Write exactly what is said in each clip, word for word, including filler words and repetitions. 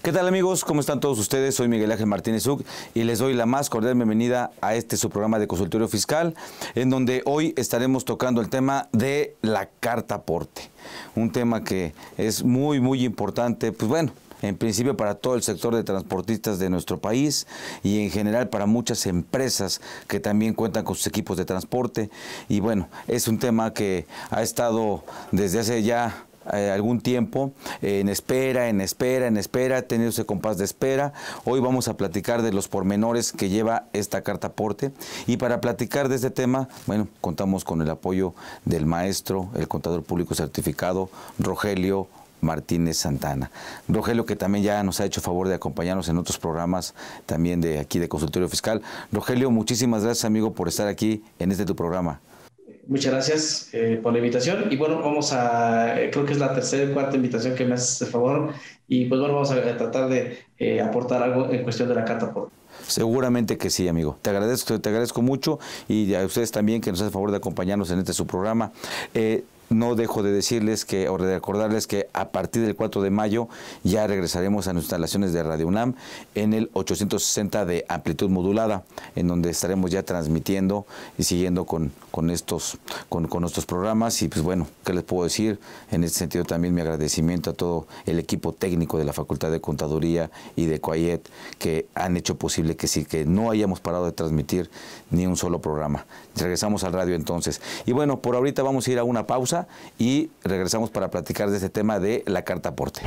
¿Qué tal, amigos? ¿Cómo están todos ustedes? Soy Miguel Ángel Martínez Uc y les doy la más cordial bienvenida a este su programa de consultorio fiscal, en donde hoy estaremos tocando el tema de la carta aporte. Un tema que es muy, muy importante, pues bueno, en principio para todo el sector de transportistas de nuestro país y en general para muchas empresas que también cuentan con sus equipos de transporte. Y bueno, es un tema que ha estado desde hace ya Eh, algún tiempo eh, en espera, en espera, en espera, ha tenido ese compás de espera. Hoy vamos a platicar de los pormenores que lleva esta carta aporte, y para platicar de este tema, bueno, contamos con el apoyo del maestro, el contador público certificado, Rogelio Martínez Santana. Rogelio, que también ya nos ha hecho favor de acompañarnos en otros programas también de aquí de Consultorio Fiscal. Rogelio, muchísimas gracias, amigo, por estar aquí en este tu programa. Muchas gracias eh, por la invitación. Y bueno, vamos a, eh, creo que es la tercera o cuarta invitación que me haces de favor. Y pues bueno, vamos a, a tratar de eh, aportar algo en cuestión de la carta aporte. Seguramente que sí, amigo. Te agradezco, te agradezco mucho, y a ustedes también que nos hacen favor de acompañarnos en este su programa. Eh, No dejo de decirles que, o de recordarles que a partir del cuatro de mayo ya regresaremos a nuestras instalaciones de Radio UNAM en el ochocientos sesenta de amplitud modulada, en donde estaremos ya transmitiendo y siguiendo con, con, estos, con, con nuestros programas. Y pues bueno, ¿qué les puedo decir? En este sentido también mi agradecimiento a todo el equipo técnico de la Facultad de Contaduría y de COAIET, que han hecho posible que sí, que no hayamos parado de transmitir ni un solo programa. Regresamos al radio entonces. Y bueno, por ahorita vamos a ir a una pausa y regresamos para platicar de este tema de la carta aporte.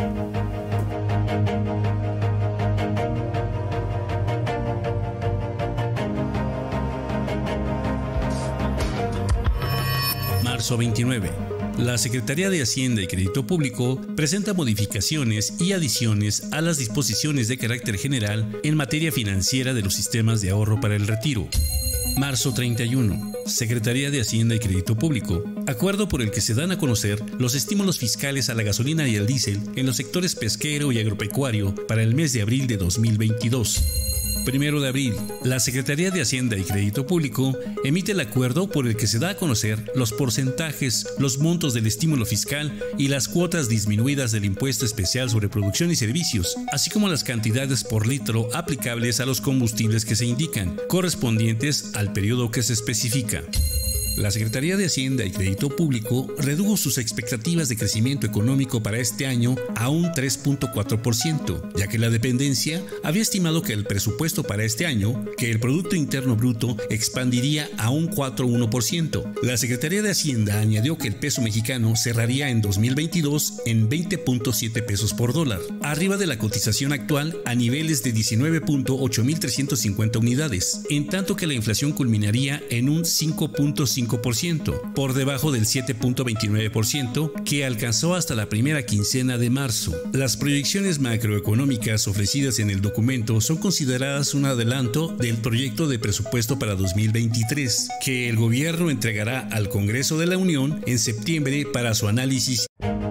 Marzo veintinueve. La Secretaría de Hacienda y Crédito Público presenta modificaciones y adiciones a las disposiciones de carácter general en materia financiera de los sistemas de ahorro para el retiro. Marzo treinta y uno. Secretaría de Hacienda y Crédito Público. Acuerdo por el que se dan a conocer los estímulos fiscales a la gasolina y al diésel en los sectores pesquero y agropecuario para el mes de abril de dos mil veintidós. Primero de abril, la Secretaría de Hacienda y Crédito Público emite el acuerdo por el que se da a conocer los porcentajes, los montos del estímulo fiscal y las cuotas disminuidas del impuesto especial sobre producción y servicios, así como las cantidades por litro aplicables a los combustibles que se indican, correspondientes al periodo que se especifica. La Secretaría de Hacienda y Crédito Público redujo sus expectativas de crecimiento económico para este año a un tres punto cuatro por ciento, ya que la dependencia había estimado que el presupuesto para este año, que el Producto Interno Bruto expandiría a un cuatro punto uno por ciento. La Secretaría de Hacienda añadió que el peso mexicano cerraría en dos mil veintidós en veinte punto siete pesos por dólar, arriba de la cotización actual a niveles de diecinueve punto ocho mil trescientos cincuenta unidades, en tanto que la inflación culminaría en un cinco punto cinco por ciento, por debajo del siete punto veintinueve por ciento que alcanzó hasta la primera quincena de marzo. Las proyecciones macroeconómicas ofrecidas en el documento son consideradas un adelanto del proyecto de presupuesto para dos mil veintitrés, que el gobierno entregará al Congreso de la Unión en septiembre para su análisis.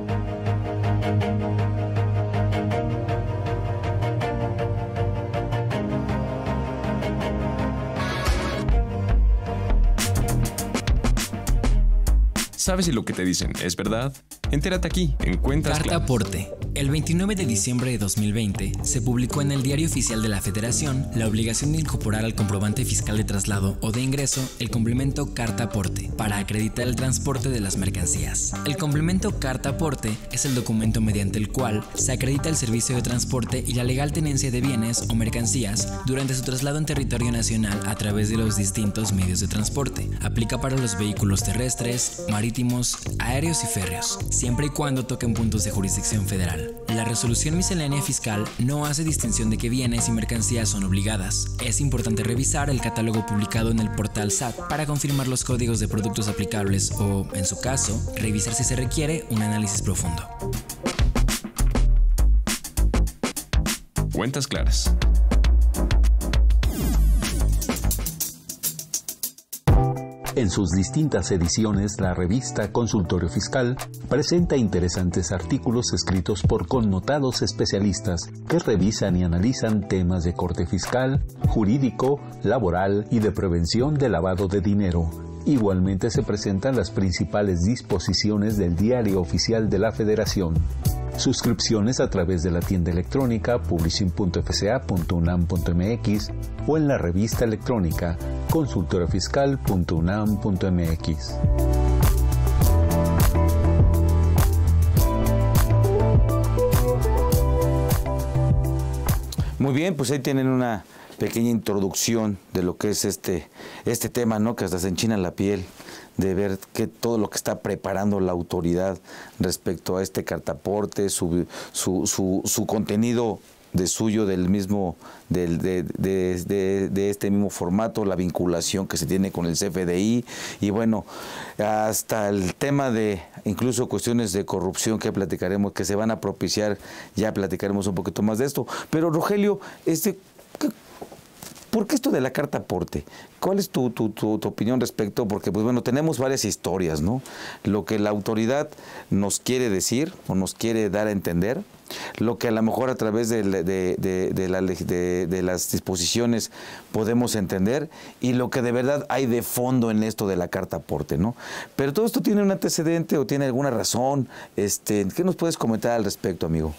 ¿Sabes si lo que te dicen es verdad? Entérate aquí, en Cuentas Carta Claras. Aporte. El veintinueve de diciembre de dos mil veinte se publicó en el Diario Oficial de la Federación la obligación de incorporar al comprobante fiscal de traslado o de ingreso el complemento Carta Aporte para acreditar el transporte de las mercancías. El complemento Carta Aporte es el documento mediante el cual se acredita el servicio de transporte y la legal tenencia de bienes o mercancías durante su traslado en territorio nacional a través de los distintos medios de transporte. Aplica para los vehículos terrestres, marítimos, aéreos y férreos, siempre y cuando toquen puntos de jurisdicción federal. La resolución miscelánea fiscal no hace distinción de que bienes y mercancías son obligadas. Es importante revisar el catálogo publicado en el portal S A T para confirmar los códigos de productos aplicables o, en su caso, revisar si se requiere un análisis profundo. Cuentas Claras. En sus distintas ediciones, la revista Consultorio Fiscal presenta interesantes artículos escritos por connotados especialistas que revisan y analizan temas de corte fiscal, jurídico, laboral y de prevención de lavado de dinero. Igualmente se presentan las principales disposiciones del Diario Oficial de la Federación. Suscripciones a través de la tienda electrónica publicim punto f c a punto u n a m punto m x o en la revista electrónica consultorio fiscal punto u n a m punto m x. Muy bien, pues ahí tienen una pequeña introducción de lo que es este, este tema, ¿no? Que hasta se enchina la piel de ver que todo lo que está preparando la autoridad respecto a este cartaporte, su, su, su, su contenido de suyo, del mismo, del, de, de, de, de este mismo formato, la vinculación que se tiene con el C F D I y bueno, hasta el tema de incluso cuestiones de corrupción que platicaremos, que se van a propiciar, ya platicaremos un poquito más de esto. Pero Rogelio, este, ¿por qué esto de la carta aporte? ¿Cuál es tu, tu, tu, tu opinión respecto? Porque, pues bueno, tenemos varias historias, ¿no? Lo que la autoridad nos quiere decir o nos quiere dar a entender, lo que a lo mejor a través de, de, de, de, la, de, de las disposiciones podemos entender y lo que de verdad hay de fondo en esto de la carta aporte, ¿no? Pero todo esto tiene un antecedente o tiene alguna razón. Este, ¿qué nos puedes comentar al respecto, amigo?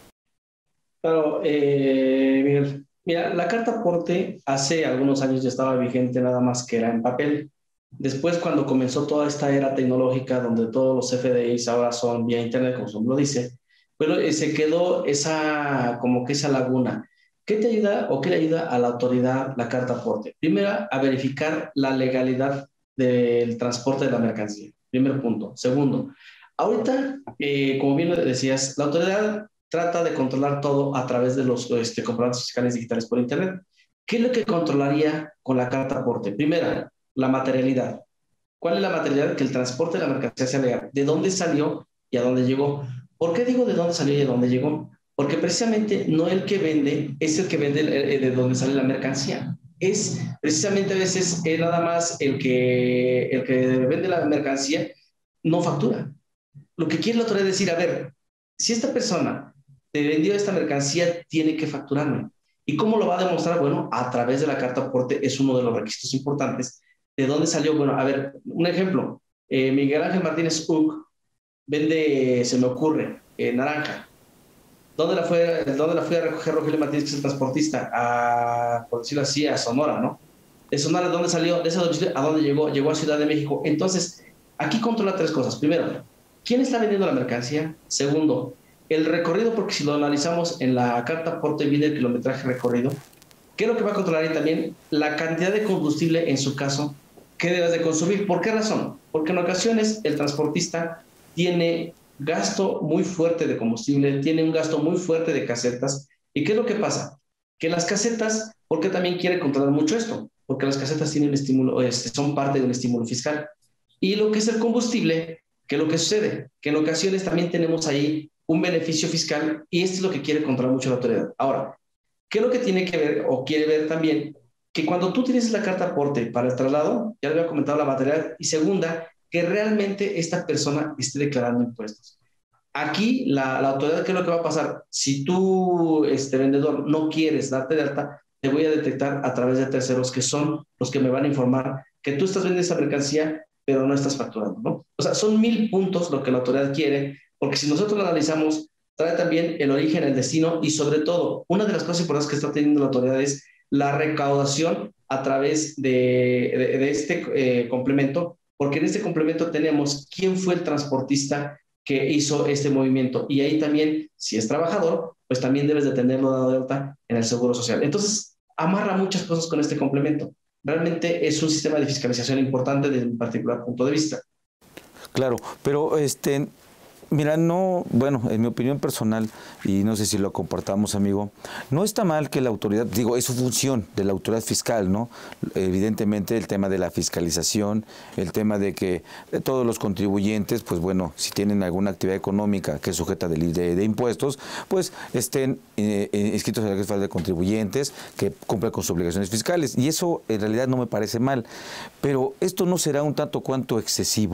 Claro, eh, Miguel. Mira, la carta aporte hace algunos años ya estaba vigente, nada más que era en papel. Después, cuando comenzó toda esta era tecnológica, donde todos los F D Is ahora son vía internet, como su nombre lo dice, pero se quedó esa, como que esa laguna. ¿Qué te ayuda o qué le ayuda a la autoridad la carta aporte? Primero, a verificar la legalidad del transporte de la mercancía. Primer punto. Segundo, ahorita, eh, como bien lo decías, la autoridad trata de controlar todo a través de los este, comprobantes fiscales digitales por internet. ¿Qué es lo que controlaría con la carta aporte? Primera, la materialidad. ¿Cuál es la materialidad? Que el transporte de la mercancía sea legal. ¿De dónde salió y a dónde llegó? ¿Por qué digo de dónde salió y a dónde llegó? Porque precisamente no el que vende es el que vende de dónde sale la mercancía. Es precisamente a veces es nada más el que, el que vende la mercancía no factura. Lo que quiere la autoridad es decir, a ver, si esta persona te vendió esta mercancía, tiene que facturarme. ¿Y cómo lo va a demostrar? Bueno, a través de la carta aporte es uno de los requisitos importantes. ¿De dónde salió? Bueno, a ver, un ejemplo. Eh, Miguel Ángel Martínez Uc vende, se me ocurre, eh, naranja. ¿Dónde la, fue, ¿Dónde la fue a recoger Rogelio Martínez, que es el transportista? A, por decirlo así, a Sonora, ¿no? De Sonora, ¿dónde salió? De ese domicilio, ¿a dónde llegó? Llegó a Ciudad de México. Entonces, aquí controla tres cosas. Primero, ¿quién está vendiendo la mercancía? Segundo, el recorrido, porque si lo analizamos en la carta aporte viene el kilometraje recorrido. ¿Qué es lo que va a controlar? Y también la cantidad de combustible, en su caso, que debes de consumir. ¿Por qué razón? Porque en ocasiones el transportista tiene gasto muy fuerte de combustible, tiene un gasto muy fuerte de casetas. ¿Y qué es lo que pasa? Que las casetas, ¿por qué también quiere controlar mucho esto? Porque las casetas tienen estímulo, este, son parte de un estímulo fiscal. Y lo que es el combustible, ¿qué es lo que sucede? Que en ocasiones también tenemos ahí un beneficio fiscal y esto es lo que quiere controlar mucho la autoridad. Ahora, ¿qué es lo que tiene que ver o quiere ver también? Que cuando tú tienes la carta aporte para el traslado, ya le había comentado la materialidad, y segunda, que realmente esta persona esté declarando impuestos. Aquí la, la autoridad, ¿qué es lo que va a pasar? Si tú, este vendedor, no quieres darte de alta, te voy a detectar a través de terceros que son los que me van a informar que tú estás vendiendo esa mercancía, pero no estás facturando, ¿no? O sea, son mil puntos lo que la autoridad quiere, porque si nosotros lo analizamos, trae también el origen, el destino y sobre todo, una de las cosas importantes que está teniendo la autoridad es la recaudación a través de, de, de este eh, complemento, porque en este complemento tenemos quién fue el transportista que hizo este movimiento y ahí también, si es trabajador, pues también debes de tenerlo dado de alta en el Seguro Social. Entonces, amarra muchas cosas con este complemento. Realmente es un sistema de fiscalización importante desde un particular punto de vista. Claro, pero este... Mira, no, bueno, en mi opinión personal, y no sé si lo compartamos, amigo, no está mal que la autoridad, digo, es su función de la autoridad fiscal, ¿no? Evidentemente el tema de la fiscalización, el tema de que todos los contribuyentes, pues bueno, si tienen alguna actividad económica que es sujeta de, de, de impuestos, pues estén eh, inscritos en la Registro Federal de Contribuyentes, que cumplan con sus obligaciones fiscales. Y eso en realidad no me parece mal, pero esto no será un tanto cuanto excesivo,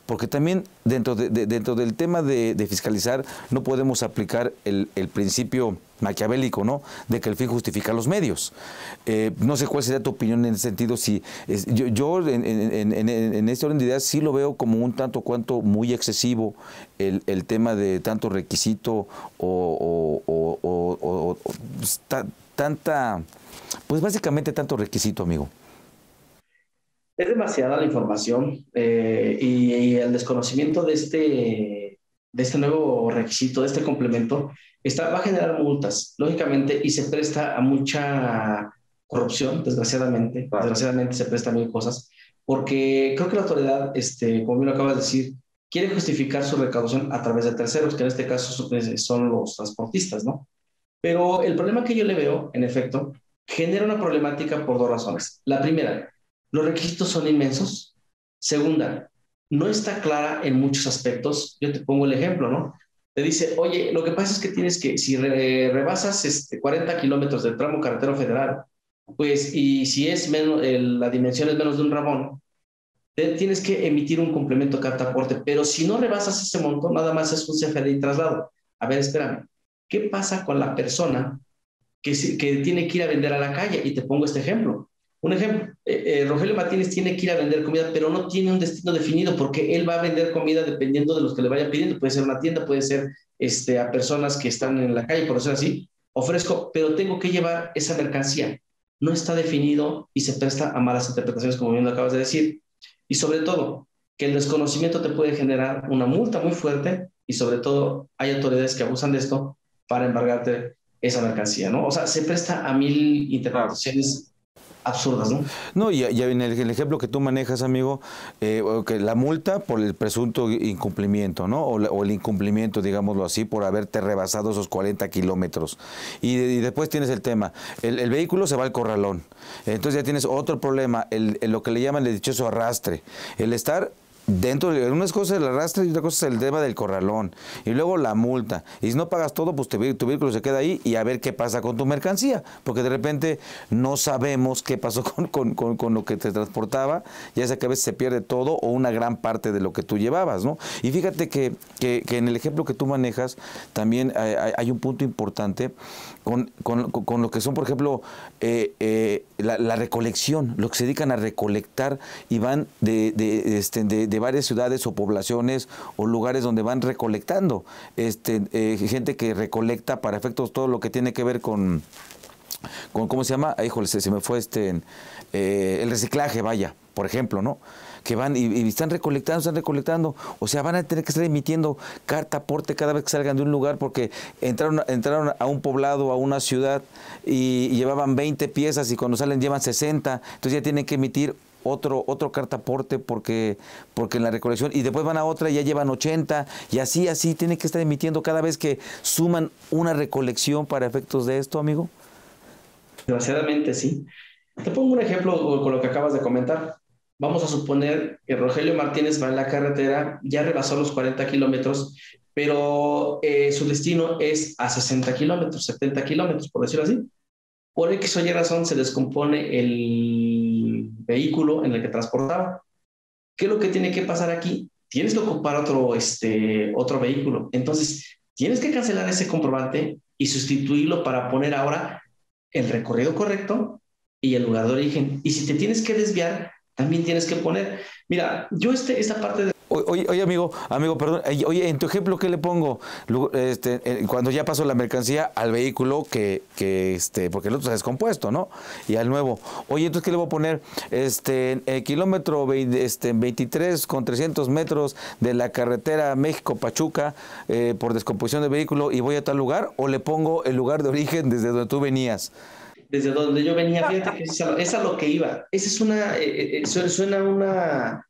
porque también dentro, de, de, dentro del tema de, de fiscalizar no podemos aplicar el, el principio maquiavélico, ¿no? De que el fin justifica los medios. Eh, no sé cuál sería tu opinión en ese sentido. Si es, yo yo en, en, en, en este orden de ideas sí lo veo como un tanto cuanto muy excesivo el, el tema de tanto requisito o, o, o, o, o, o ta, tanta, pues básicamente tanto requisito, amigo. Es demasiada la información eh, y, y el desconocimiento de este, de este nuevo requisito, de este complemento, está, va a generar multas, lógicamente, y se presta a mucha corrupción, desgraciadamente. Claro. Desgraciadamente se presta a mil cosas, porque creo que la autoridad, este, como bien lo acabas de decir, quiere justificar su recaudación a través de terceros, que en este caso son los transportistas, ¿no? Pero el problema que yo le veo, en efecto, genera una problemática por dos razones. La primera, los requisitos son inmensos. Segunda, no está clara en muchos aspectos. Yo te pongo el ejemplo, ¿no? Te dice, oye, lo que pasa es que tienes que, si re, rebasas este, cuarenta kilómetros del tramo carretero federal, pues, y si es menos, el, la dimensión es menos de un ramón, te, tienes que emitir un complemento carta aporte, pero si no rebasas ese monto, nada más es un C F D y traslado. A ver, espérame, ¿qué pasa con la persona que, que tiene que ir a vender a la calle? Y te pongo este ejemplo. Un ejemplo, eh, eh, Rogelio Martínez tiene que ir a vender comida, pero no tiene un destino definido, porque él va a vender comida dependiendo de los que le vayan pidiendo. Puede ser una tienda, puede ser este, a personas que están en la calle, por decirlo así. Ofrezco, pero tengo que llevar esa mercancía. No está definido y se presta a malas interpretaciones, como bien lo acabas de decir. Y sobre todo, que el desconocimiento te puede generar una multa muy fuerte, y sobre todo hay autoridades que abusan de esto para embargarte esa mercancía, ¿no? O sea, se presta a mil interpretaciones absurdas, ¿no? No, y, y en el, el ejemplo que tú manejas, amigo, eh, que la multa por el presunto incumplimiento, ¿no? O, la, o el incumplimiento, digámoslo así, por haberte rebasado esos cuarenta kilómetros. Y, y después tienes el tema, el, el vehículo se va al corralón. Entonces ya tienes otro problema, el, el, lo que le llaman el dichoso arrastre. El estar dentro de unas cosas el arrastre y otra cosa es el tema del corralón y luego la multa, y si no pagas todo pues te, tu vehículo se queda ahí y a ver qué pasa con tu mercancía, porque de repente no sabemos qué pasó con, con, con, con lo que te transportaba, ya sea que a veces se pierde todo o una gran parte de lo que tú llevabas, ¿no? Y fíjate que, que, que en el ejemplo que tú manejas también hay, hay un punto importante con, con, con lo que son, por ejemplo, eh, eh, la, la recolección, lo que se dedican a recolectar y van de, de, de, este, de, de varias ciudades o poblaciones o lugares donde van recolectando, este, eh, gente que recolecta para efectos todo lo que tiene que ver con, con ¿cómo se llama? Ah, híjole, se, se me fue este, eh, el reciclaje, vaya, por ejemplo, ¿no? Que van y, y están recolectando, están recolectando, o sea, van a tener que estar emitiendo carta aporte cada vez que salgan de un lugar, porque entraron, entraron a un poblado, a una ciudad, y, y llevaban veinte piezas y cuando salen llevan sesenta, entonces ya tienen que emitir otro otro carta aporte porque porque en la recolección, y después van a otra y ya llevan ochenta, y así, así tienen que estar emitiendo cada vez que suman una recolección para efectos de esto, amigo. Desgraciadamente, sí. Te pongo un ejemplo con lo que acabas de comentar. Vamos a suponer que Rogelio Martínez va en la carretera, ya rebasó los cuarenta kilómetros, pero eh, su destino es a sesenta kilómetros, setenta kilómetros, por decirlo así. Por X o Y razón se descompone el vehículo en el que transportaba. ¿Qué es lo que tiene que pasar aquí? Tienes que ocupar otro, este, otro vehículo. Entonces, tienes que cancelar ese comprobante y sustituirlo para poner ahora el recorrido correcto y el lugar de origen. Y si te tienes que desviar, también tienes que poner, mira, yo este, esta parte de... Oye, oye, amigo, amigo, perdón, oye, en tu ejemplo, ¿qué le pongo? Este, cuando ya pasó la mercancía al vehículo que, que este, porque el otro se ha descompuesto, ¿no? Y al nuevo. Oye, entonces, ¿qué le voy a poner? Este, el kilómetro veinte, este, veintitrés con trescientos metros de la carretera México-Pachuca eh, por descomposición del vehículo y voy a tal lugar, ¿o le pongo el lugar de origen desde donde tú venías? Desde donde yo venía, fíjate que es a, es a lo que iba. Esa es una, eh, eh, suena una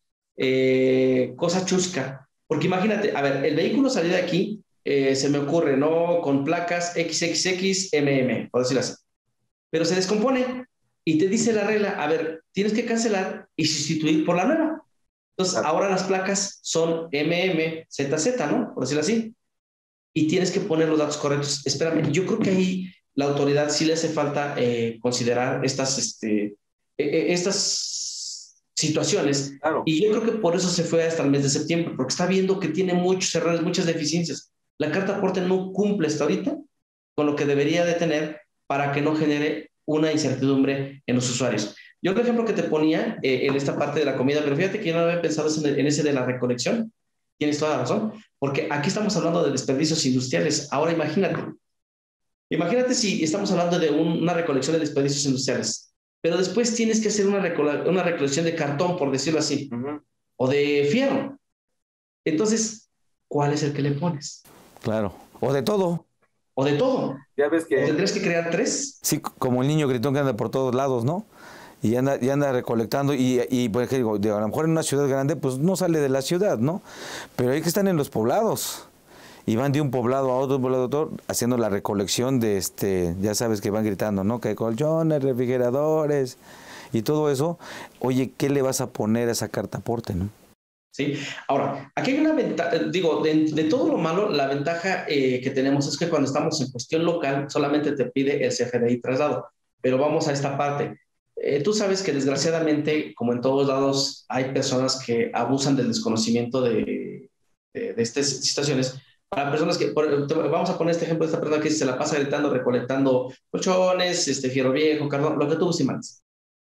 eh, cosa chusca, porque imagínate, a ver, el vehículo salió de aquí, eh, se me ocurre, ¿no? Con placas equis equis equis eme eme, por decirlo así, pero se descompone y te dice la regla, a ver, tienes que cancelar y sustituir por la nueva. Entonces, ahora las placas son eme eme zeta zeta, ¿no? Por decirlo así, y tienes que poner los datos correctos. Espérame, yo creo que ahí la autoridad sí le hace falta eh, considerar estas, este, eh, estas situaciones. Claro. Y yo creo que por eso se fue hasta el mes de septiembre, porque está viendo que tiene muchos errores, muchas deficiencias. La carta aporte no cumple hasta ahorita con lo que debería de tener para que no genere una incertidumbre en los usuarios. Yo, por ejemplo, que te ponía eh, en esta parte de la comida, pero fíjate que yo no había pensado en ese de la recolección. Tienes toda la razón, porque aquí estamos hablando de desperdicios industriales. Ahora imagínate, imagínate si estamos hablando de un, una recolección de desperdicios industriales, pero después tienes que hacer una, recole una recolección de cartón, por decirlo así, uh-huh. o de fierro. Entonces, ¿cuál es el que le pones? Claro, o de todo. O de todo. Ya ves que... ¿O tendrías que crear tres? Sí, como el niño gritón que anda por todos lados, ¿no? Y anda, y anda recolectando, y, y por ejemplo, a lo mejor en una ciudad grande, pues no sale de la ciudad, ¿no? Pero hay que están en los poblados, y van de un poblado a otro, poblado a otro, haciendo la recolección de, este, ya sabes que van gritando, ¿no? Que hay colchones, refrigeradores, y todo eso. Oye, ¿qué le vas a poner a esa carta aporte, no? Sí, ahora, aquí hay una ventaja, digo, de, de todo lo malo, la ventaja eh, que tenemos es que cuando estamos en cuestión local, solamente te pide el C F D I traslado, pero vamos a esta parte. Eh, tú sabes que desgraciadamente, como en todos lados, hay personas que abusan del desconocimiento de, de, de estas situaciones. Para personas que, por, vamos a poner este ejemplo de esta persona que se la pasa gritando, recolectando colchones, este, fierro viejo, cartón, lo que tú estimas.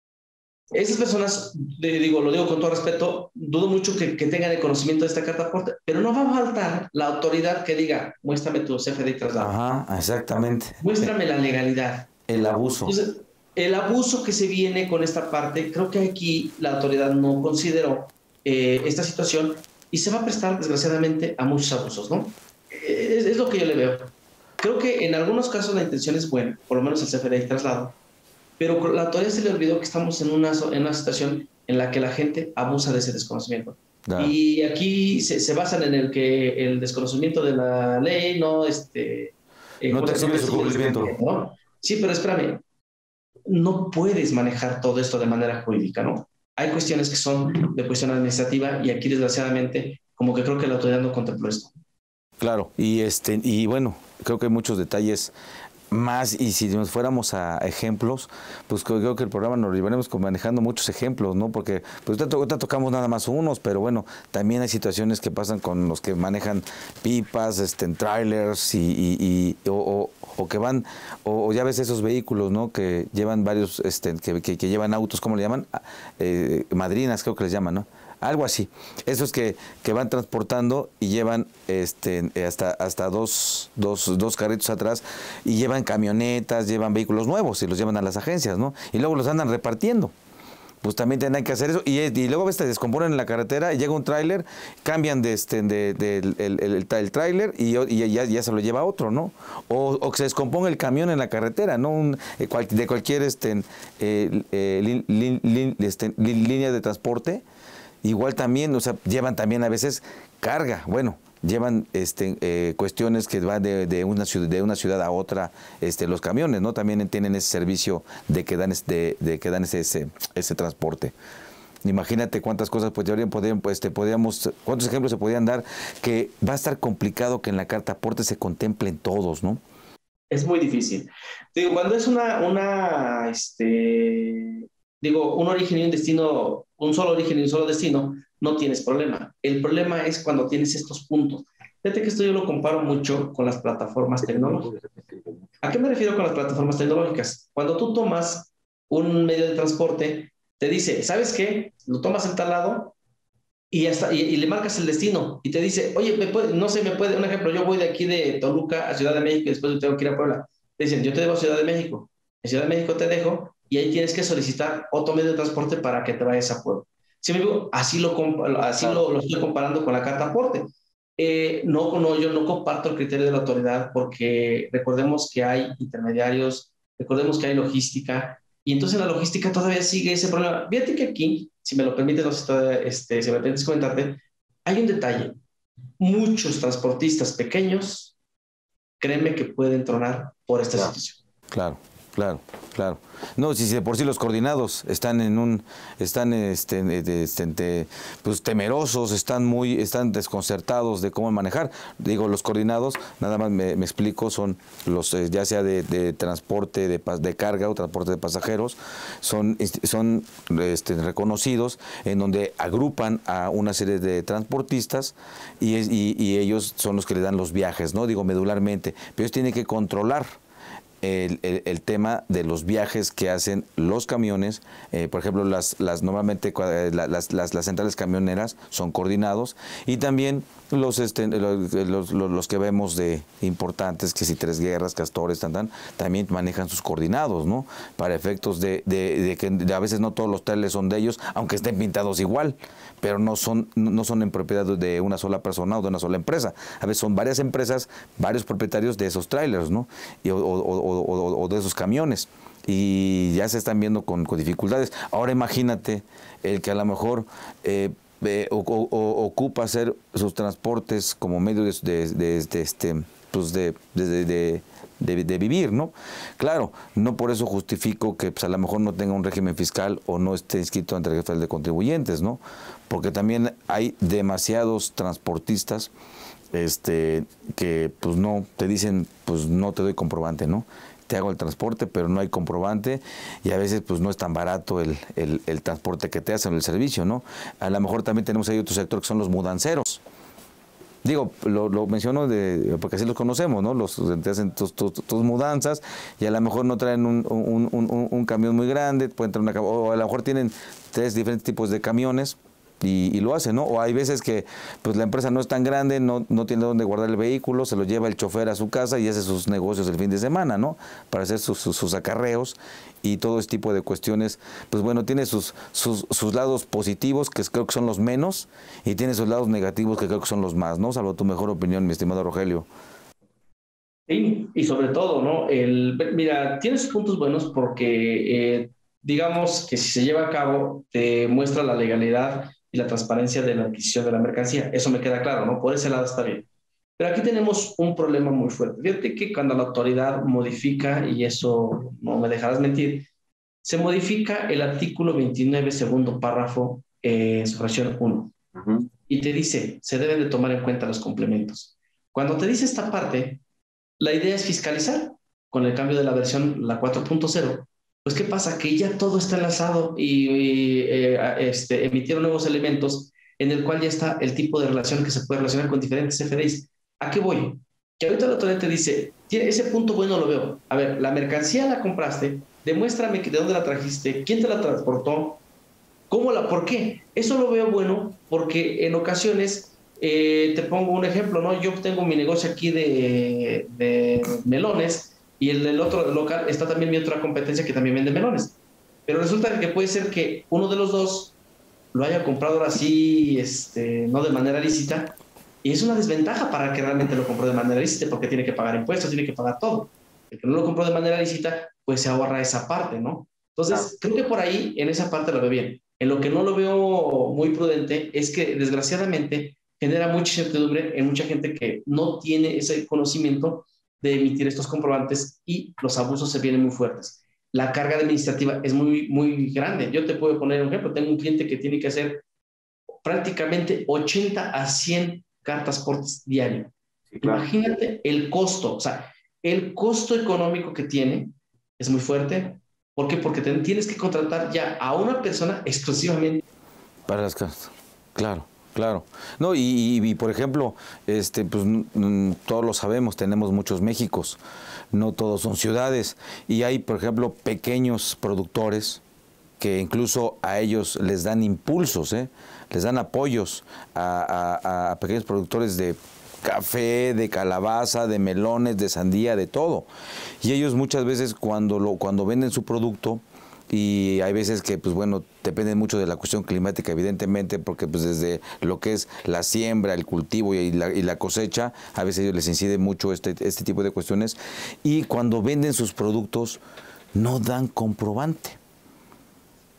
Esas personas, de, digo, lo digo con todo respeto, dudo mucho que, que tengan el conocimiento de esta carta aporte, pero no va a faltar la autoridad que diga, muéstrame tu C F D I traslado. Ajá, exactamente. Muéstrame la legalidad. El abuso. Entonces, el abuso que se viene con esta parte, creo que aquí la autoridad no consideró eh, esta situación y se va a prestar, desgraciadamente, a muchos abusos, ¿no? Es, es lo que yo le veo. Creo que en algunos casos la intención es buena, por lo menos el C F D I traslado, pero la autoridad se le olvidó que estamos en una, en una situación en la que la gente abusa de ese desconocimiento. Claro. Y aquí se, se basan en el que el desconocimiento de la ley no... Este, eh, no te sirve su cumplimiento. ¿No? Sí, pero espérame, no puedes manejar todo esto de manera jurídica, ¿no? Hay cuestiones que son de cuestión administrativa y aquí desgraciadamente como que creo que la autoridad no contempló esto. Claro, y este y bueno, creo que hay muchos detalles más, y si nos fuéramos a ejemplos, pues creo que el programa nos llevaremos manejando muchos ejemplos, ¿no? Porque pues ahorita tocamos nada más unos, pero bueno, también hay situaciones que pasan con los que manejan pipas, este, en trailers y, y, y o, o, o que van, o, o ya ves esos vehículos, ¿no? Que llevan varios, este, que, que, que llevan autos, ¿cómo le llaman? Eh, madrinas, creo que les llaman, ¿no? Algo así. Esos que, que van transportando y llevan este, hasta, hasta dos, dos, dos carritos atrás y llevan camionetas, llevan vehículos nuevos y los llevan a las agencias, ¿no? Y luego los andan repartiendo. Pues también tendrán que hacer eso. Y, y luego ves, te descomponen en la carretera y llega un tráiler, cambian de este, de, de, de, el, el, el, el tráiler y, y ya, ya se lo lleva otro, ¿no? O, o que se descomponga el camión en la carretera, ¿no? Un, eh, cual, de cualquier este, eh, eh, lin, lin, lin, este, lin, línea de transporte. Igual también, o sea, llevan también a veces carga, bueno, llevan este, eh, cuestiones que van de, de, una ciudad, de una ciudad a otra, este, los camiones, ¿no? También tienen ese servicio de que dan, de, de que dan ese, ese, ese transporte. Imagínate cuántas cosas pues, podrían, pues, este, podríamos, cuántos ejemplos se podrían dar, que va a estar complicado que en la carta aporte se contemplen todos, ¿no? Es muy difícil. Digo, cuando es una, una este, digo, un origen y un destino, un solo origen y un solo destino, no tienes problema. El problema es cuando tienes estos puntos. Fíjate que esto yo lo comparo mucho con las plataformas tecnológicas. ¿A qué me refiero con las plataformas tecnológicas? Cuando tú tomas un medio de transporte, te dice, ¿sabes qué? Lo tomas en tal lado y, hasta, y, y le marcas el destino y te dice, oye, ¿me puede, no sé, me puede, un ejemplo, yo voy de aquí de Toluca a Ciudad de México y después tengo que ir a Puebla. Te dicen, yo te debo a Ciudad de México. En Ciudad de México te dejo y ahí tienes que solicitar otro medio de transporte para que te vayas a Puebla. ¿Sí me digo? Así, lo, así lo, lo estoy comparando con la carta aporte. Eh, no, no, yo no comparto el criterio de la autoridad porque recordemos que hay intermediarios, recordemos que hay logística, y entonces en la logística todavía sigue ese problema. Fíjate que aquí, si me lo permites, no sé, todavía, este, si me permites comentarte, hay un detalle. Muchos transportistas pequeños, créeme que pueden tronar por esta claro, situación. Claro. Claro, claro. No, si de por sí los coordinados están en un, están este, este, pues temerosos, están muy, están desconcertados de cómo manejar. Digo, los coordinados, nada más me, me explico, son los, ya sea de, de transporte de, de carga o transporte de pasajeros, son, son este, reconocidos en donde agrupan a una serie de transportistas y, es, y, y ellos son los que le dan los viajes, ¿no? Digo, medularmente. Pero ellos tienen que controlar El, el, el tema de los viajes que hacen los camiones, eh, por ejemplo, las, las normalmente las, las, las centrales camioneras son coordinados, y también los, este, los, los, los que vemos de importantes, que si Tres Guerras, Castores, tan, tan, también manejan sus coordinados, ¿no? Para efectos de, de, de que de a veces no todos los trailers son de ellos, aunque estén pintados igual, pero no son, no son en propiedad de una sola persona o de una sola empresa. A veces son varias empresas, varios propietarios de esos trailers, ¿no? Y, o, o, o, o de esos camiones, y ya se están viendo con, con dificultades. Ahora imagínate el que a lo mejor eh, eh, o, o, o, ocupa hacer sus transportes como medio de, de, de, de este pues de, de, de, de, de vivir, ¿no? Claro, no por eso justifico que pues, a lo mejor no tenga un régimen fiscal o no esté inscrito ante el registro de contribuyentes, ¿no? Porque también hay demasiados transportistas este que pues no te dicen, pues no te doy comprobante, ¿no? Te hago el transporte, pero no hay comprobante, y a veces pues no es tan barato el, el, el transporte que te hacen, el servicio, ¿no? A lo mejor también tenemos ahí otro sector que son los mudanceros. Digo, lo, lo menciono de, porque así los conocemos, ¿no? Los te hacen tus, tus, tus mudanzas, y a lo mejor no traen un, un, un, un camión muy grande, pueden traer una, o a lo mejor tienen tres diferentes tipos de camiones, Y, y lo hace, ¿no? O hay veces que pues la empresa no es tan grande, no, no tiene dónde guardar el vehículo, se lo lleva el chofer a su casa y hace sus negocios el fin de semana, ¿no? Para hacer sus, sus, sus acarreos y todo ese tipo de cuestiones. Pues bueno, tiene sus, sus, sus lados positivos, que creo que son los menos, y tiene sus lados negativos, que creo que son los más, ¿no? Salvo tu mejor opinión, mi estimado Rogelio. Sí, y sobre todo, ¿no? El, mira, tiene sus puntos buenos porque, eh, digamos que si se lleva a cabo, te muestra la legalidad y la transparencia de la adquisición de la mercancía. Eso me queda claro, ¿no? Por ese lado está bien. Pero aquí tenemos un problema muy fuerte. Fíjate que cuando la autoridad modifica, y eso no me dejarás mentir, se modifica el artículo veintinueve, segundo párrafo, eh, su fracción uno. Uh-huh. Y te dice, se deben de tomar en cuenta los complementos. Cuando te dice esta parte, la idea es fiscalizar. Con el cambio de la versión, la cuatro punto cero, pues ¿qué pasa? Que ya todo está enlazado y, y eh, este, emitieron nuevos elementos en el cual ya está el tipo de relación que se puede relacionar con diferentes F D Is. ¿A qué voy? Que ahorita la autoridad te dice, ese punto bueno lo veo. A ver, la mercancía la compraste, demuéstrame que de dónde la trajiste, quién te la transportó, cómo la, por qué. Eso lo veo bueno porque en ocasiones, eh, te pongo un ejemplo, ¿no? Yo tengo mi negocio aquí de, de melones, y el, el otro local está también mi otra competencia que también vende melones. Pero resulta que puede ser que uno de los dos lo haya comprado ahora sí, este, no de manera lícita, y es una desventaja para el que realmente lo compró de manera lícita, porque tiene que pagar impuestos, tiene que pagar todo. El que no lo compró de manera lícita, pues se ahorra esa parte, ¿no? Entonces, claro, creo que por ahí, en esa parte lo veo bien. En lo que no lo veo muy prudente es que, desgraciadamente, genera mucha incertidumbre en mucha gente que no tiene ese conocimiento de emitir estos comprobantes, y los abusos se vienen muy fuertes. La carga administrativa es muy, muy grande. Yo te puedo poner un ejemplo. Tengo un cliente que tiene que hacer prácticamente ochenta a cien cartas portes diario. Sí, claro. Imagínate el costo. O sea, el costo económico que tiene es muy fuerte. ¿Por qué? Porque te, tienes que contratar ya a una persona exclusivamente para las cartas. Claro. Claro, no, y, y, y por ejemplo, este, pues m- todos lo sabemos, tenemos muchos Méxicos, no todos son ciudades, y hay, por ejemplo, pequeños productores que incluso a ellos les dan impulsos, ¿eh? Les dan apoyos a, a, a pequeños productores de café, de calabaza, de melones, de sandía, de todo, y ellos muchas veces cuando lo, cuando venden su producto, y hay veces que, pues bueno, depende mucho de la cuestión climática, evidentemente, porque pues desde lo que es la siembra, el cultivo y la, y la cosecha, a veces a ellos les incide mucho este, este tipo de cuestiones, y cuando venden sus productos no dan comprobante.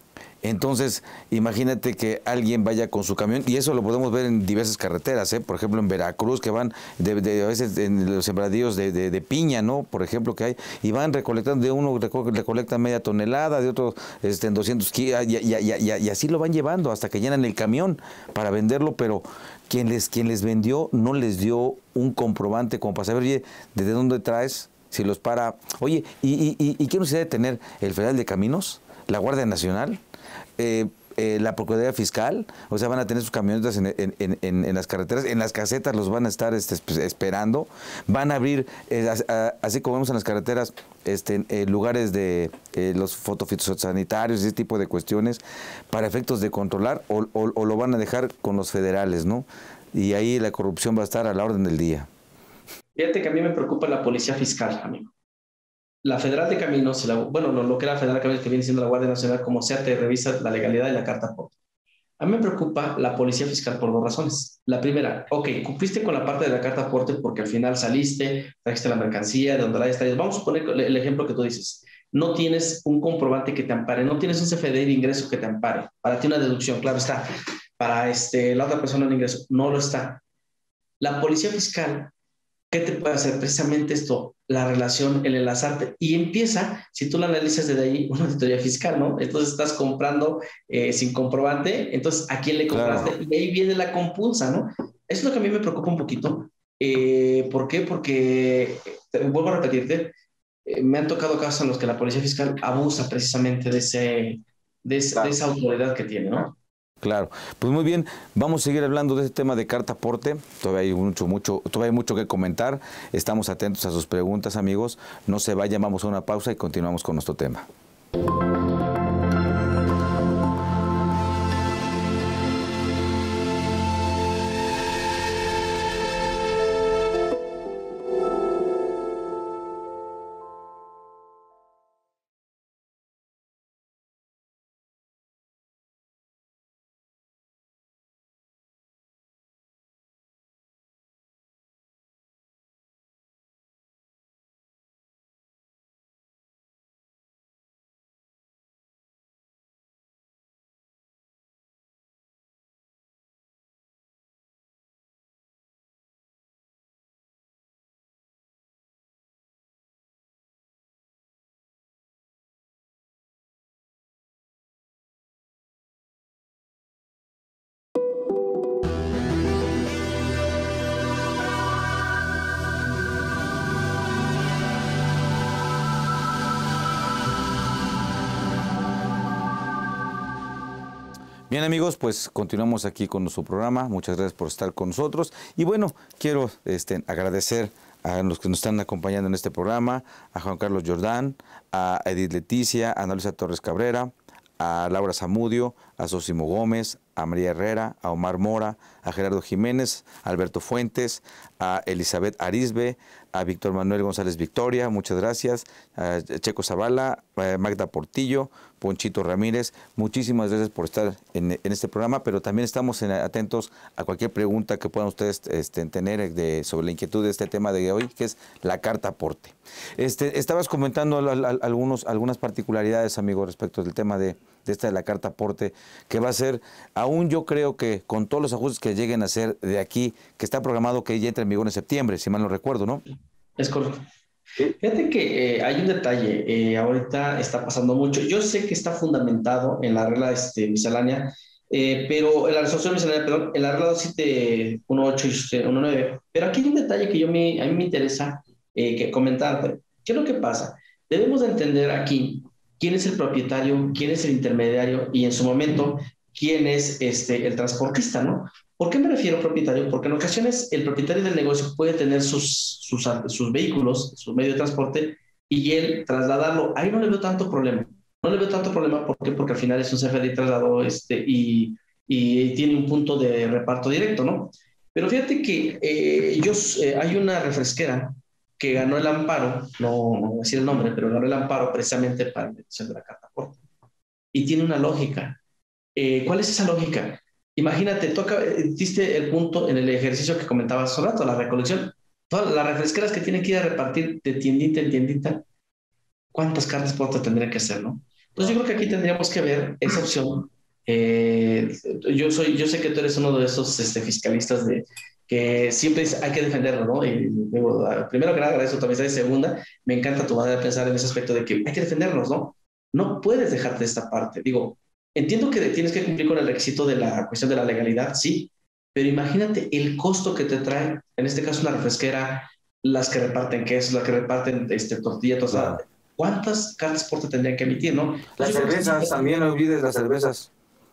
Entonces, imagínate que alguien vaya con su camión, y eso lo podemos ver en diversas carreteras, ¿eh? Por ejemplo, en Veracruz, que van de, de, a veces en los sembradíos de, de, de piña, ¿no? Por ejemplo, que hay, y van recolectando, de uno recolectan media tonelada, de otro este, en doscientos kilos, y, y, y, y, y así lo van llevando hasta que llenan el camión para venderlo, pero quien les, quien les vendió no les dio un comprobante como para saber, oye, ¿desde dónde traes? Si los para, oye, ¿y, y, y, y qué necesidad de tener el Federal de Caminos, la Guardia Nacional, eh, eh, la Procuraduría Fiscal? O sea, van a tener sus camionetas en, en, en, en las carreteras, en las casetas los van a estar este, esperando, van a abrir, eh, a, a, así como vemos en las carreteras, este, eh, lugares de eh, los fotofitosanitarios y ese tipo de cuestiones para efectos de controlar, o, o, o lo van a dejar con los federales, ¿no? Y ahí la corrupción va a estar a la orden del día. Fíjate que a mí me preocupa la policía fiscal, amigo. La Federal de Caminos, la, bueno, lo, lo que era la Federal de Caminos, que viene siendo la Guardia Nacional, como sea, te revisa la legalidad de la carta aporte. A mí me preocupa la policía fiscal por dos razones. La primera, ok, cumpliste con la parte de la carta aporte porque al final saliste, trajiste la mercancía, de donde la estás. Vamos a poner el ejemplo que tú dices. No tienes un comprobante que te ampare, no tienes un C F D de ingreso que te ampare. Para ti una deducción, claro está. Para este, la otra persona un ingreso, no lo está. La policía fiscal, ¿qué te puede hacer? Precisamente esto, la relación, el enlazarte. Y empieza, si tú lo analizas desde ahí, una auditoría fiscal, ¿no? Entonces estás comprando eh, sin comprobante, entonces ¿a quién le compraste? Claro. Y ahí viene la compulsa, ¿no? Eso es lo que a mí me preocupa un poquito. Eh, ¿Por qué? Porque, te, vuelvo a repetirte, eh, me han tocado casos en los que la policía fiscal abusa precisamente de, ese, de, ese, claro. de esa autoridad que tiene, ¿no? Claro, pues muy bien, vamos a seguir hablando de este tema de carta aporte, todavía hay mucho, mucho, todavía hay mucho que comentar, estamos atentos a sus preguntas, amigos, no se vayan, vamos a una pausa y continuamos con nuestro tema. Bien, amigos, pues continuamos aquí con nuestro programa. Muchas gracias por estar con nosotros. Y bueno, quiero este, agradecer a los que nos están acompañando en este programa, a Juan Carlos Jordán, a Edith Leticia, a Ana Luisa Torres Cabrera, a Laura Zamudio, a Sosimo Gómez, a María Herrera, a Omar Mora, a Gerardo Jiménez, a Alberto Fuentes, a Elizabeth Arisbe, a Víctor Manuel González Victoria, muchas gracias, a Checo Zavala, a Magda Portillo, Ponchito Ramírez, muchísimas gracias por estar en, en este programa, pero también estamos en, atentos a cualquier pregunta que puedan ustedes este, tener de, sobre la inquietud de este tema de hoy, que es la carta aporte. Este, estabas comentando al, al, algunos, algunas particularidades, amigo, respecto del tema de, de esta de la carta aporte, que va a ser, aún yo creo que con todos los ajustes que lleguen a hacer de aquí, que está programado que ya entre en vigor en septiembre, si mal no recuerdo, ¿no? Es correcto. Fíjate que eh, hay un detalle, eh, ahorita está pasando mucho. Yo sé que está fundamentado en la regla este, miscelánea, eh, pero en la resolución miscelánea, perdón, en la regla dos siete uno ocho y uno nueve, pero aquí hay un detalle que yo me, a mí me interesa eh, que comentar. ¿Qué es lo que pasa? Debemos de entender aquí quién es el propietario, quién es el intermediario y en su momento quién es este, el transportista, ¿no? ¿Por qué me refiero a propietario? Porque en ocasiones el propietario del negocio puede tener sus, sus, sus vehículos, su medio de transporte, y él trasladarlo. Ahí no le veo tanto problema. No le veo tanto problema, ¿por qué? Porque al final es un C F D traslado este, y, y tiene un punto de reparto directo, ¿no? Pero fíjate que eh, ellos, eh, hay una refresquera que ganó el amparo, no, no voy a decir el nombre, pero ganó el amparo precisamente para la emisión de la carta aporte. Y tiene una lógica. Eh, ¿Cuál es esa lógica? Imagínate, tú diste el punto en el ejercicio que comentabas hace rato, la recolección. Todas las refresqueras que tienen que ir a repartir de tiendita en tiendita, ¿cuántas cartas por te tendrían que hacer, no? Entonces yo creo que aquí tendríamos que ver esa opción. Eh, yo, soy, yo sé que tú eres uno de esos este, fiscalistas de, que siempre hay que defenderlo, ¿no? Y digo, primero que nada, agradezco tu amistad y segunda, me encanta tu manera de pensar en ese aspecto de que hay que defendernos, ¿no? No puedes dejarte de esta parte. Digo, entiendo que tienes que cumplir con el requisito de la cuestión de la legalidad, sí, pero imagínate el costo que te trae, en este caso una refresquera, las que reparten quesos, las que reparten este, tortillas, o sea, ¿cuántas cartas por te tendrían que emitir, no? Las cervezas, que... también no olvides las cervezas.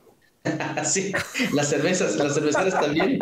Sí, las cervezas, las cerveceras también.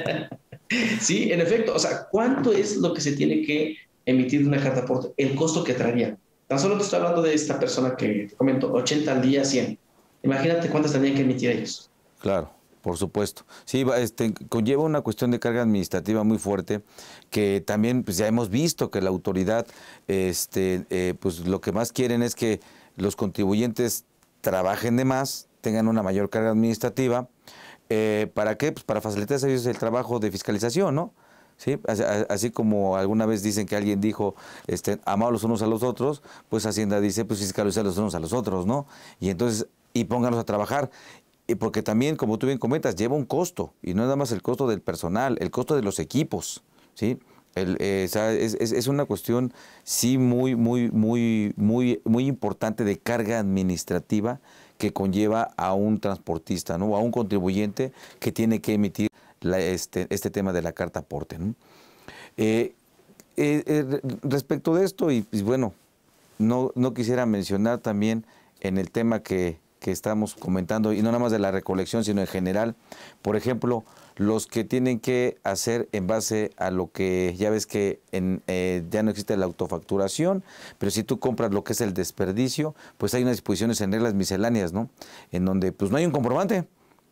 Sí, en efecto, o sea, ¿cuánto es lo que se tiene que emitir de una carta aporte? El costo que traería. Tan solo te estoy hablando de esta persona que te comento, ochenta al día, cien. Imagínate cuántas tendrían que emitir ellos. Claro, por supuesto. Sí, este, conlleva una cuestión de carga administrativa muy fuerte, que también pues, ya hemos visto que la autoridad, este, eh, pues lo que más quieren es que los contribuyentes trabajen de más, tengan una mayor carga administrativa. Eh, ¿Para qué? Pues para facilitar ellos el trabajo de fiscalización, ¿no? ¿Sí? Así, así como alguna vez dicen que alguien dijo, este, amados los unos a los otros, pues Hacienda dice, pues fiscalizar los unos a los otros, ¿no? Y entonces, y pónganlos a trabajar. Y porque también, como tú bien comentas, lleva un costo, y no nada más el costo del personal, el costo de los equipos, ¿sí? El, eh, es, es, es una cuestión, sí, muy, muy, muy, muy, muy importante de carga administrativa que conlleva a un transportista, ¿no? O a un contribuyente que tiene que emitir la, este, este tema de la carta aporte, ¿no? Eh, eh, eh, respecto de esto, y pues, bueno, no, no quisiera mencionar también en el tema que, que estamos comentando, y no nada más de la recolección, sino en general, por ejemplo, los que tienen que hacer en base a lo que, ya ves que en, eh, ya no existe la autofacturación, pero si tú compras lo que es el desperdicio, pues hay unas disposiciones en reglas misceláneas, ¿no? En donde pues no hay un comprobante.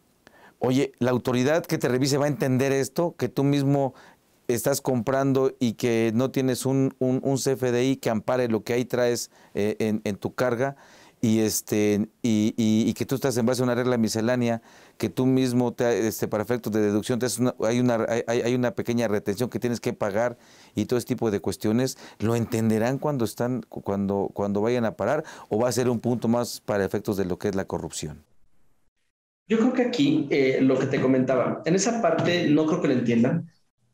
Oye, la autoridad que te revise va a entender esto, que tú mismo estás comprando y que no tienes un, un, un C F D I que ampare lo que ahí traes eh, en, en tu carga, y este y, y, y que tú estás en base a una regla miscelánea, que tú mismo te, este, para efectos de deducción te una, hay una hay, hay una pequeña retención que tienes que pagar, y todo ese tipo de cuestiones, ¿lo entenderán cuando están cuando cuando vayan a parar, o va a ser un punto más para efectos de lo que es la corrupción? Yo creo que aquí eh, lo que te comentaba, en esa parte no creo que lo entiendan.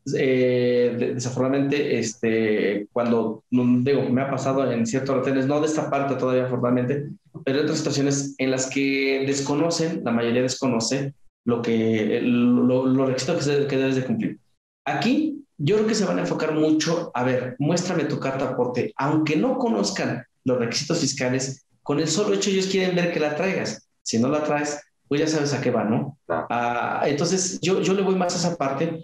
Eh, desafortunadamente, este, cuando digo, me ha pasado en ciertos retenes, no de esta parte todavía formalmente, pero en otras situaciones en las que desconocen, la mayoría desconoce lo que, lo, los requisitos que, que debes de cumplir. Aquí yo creo que se van a enfocar mucho, a ver, muéstrame tu carta aporte, aunque no conozcan los requisitos fiscales, con el solo hecho ellos quieren ver que la traigas. Si no la traes, pues ya sabes a qué va, ¿no? Claro. Ah, entonces yo, yo le voy más a esa parte.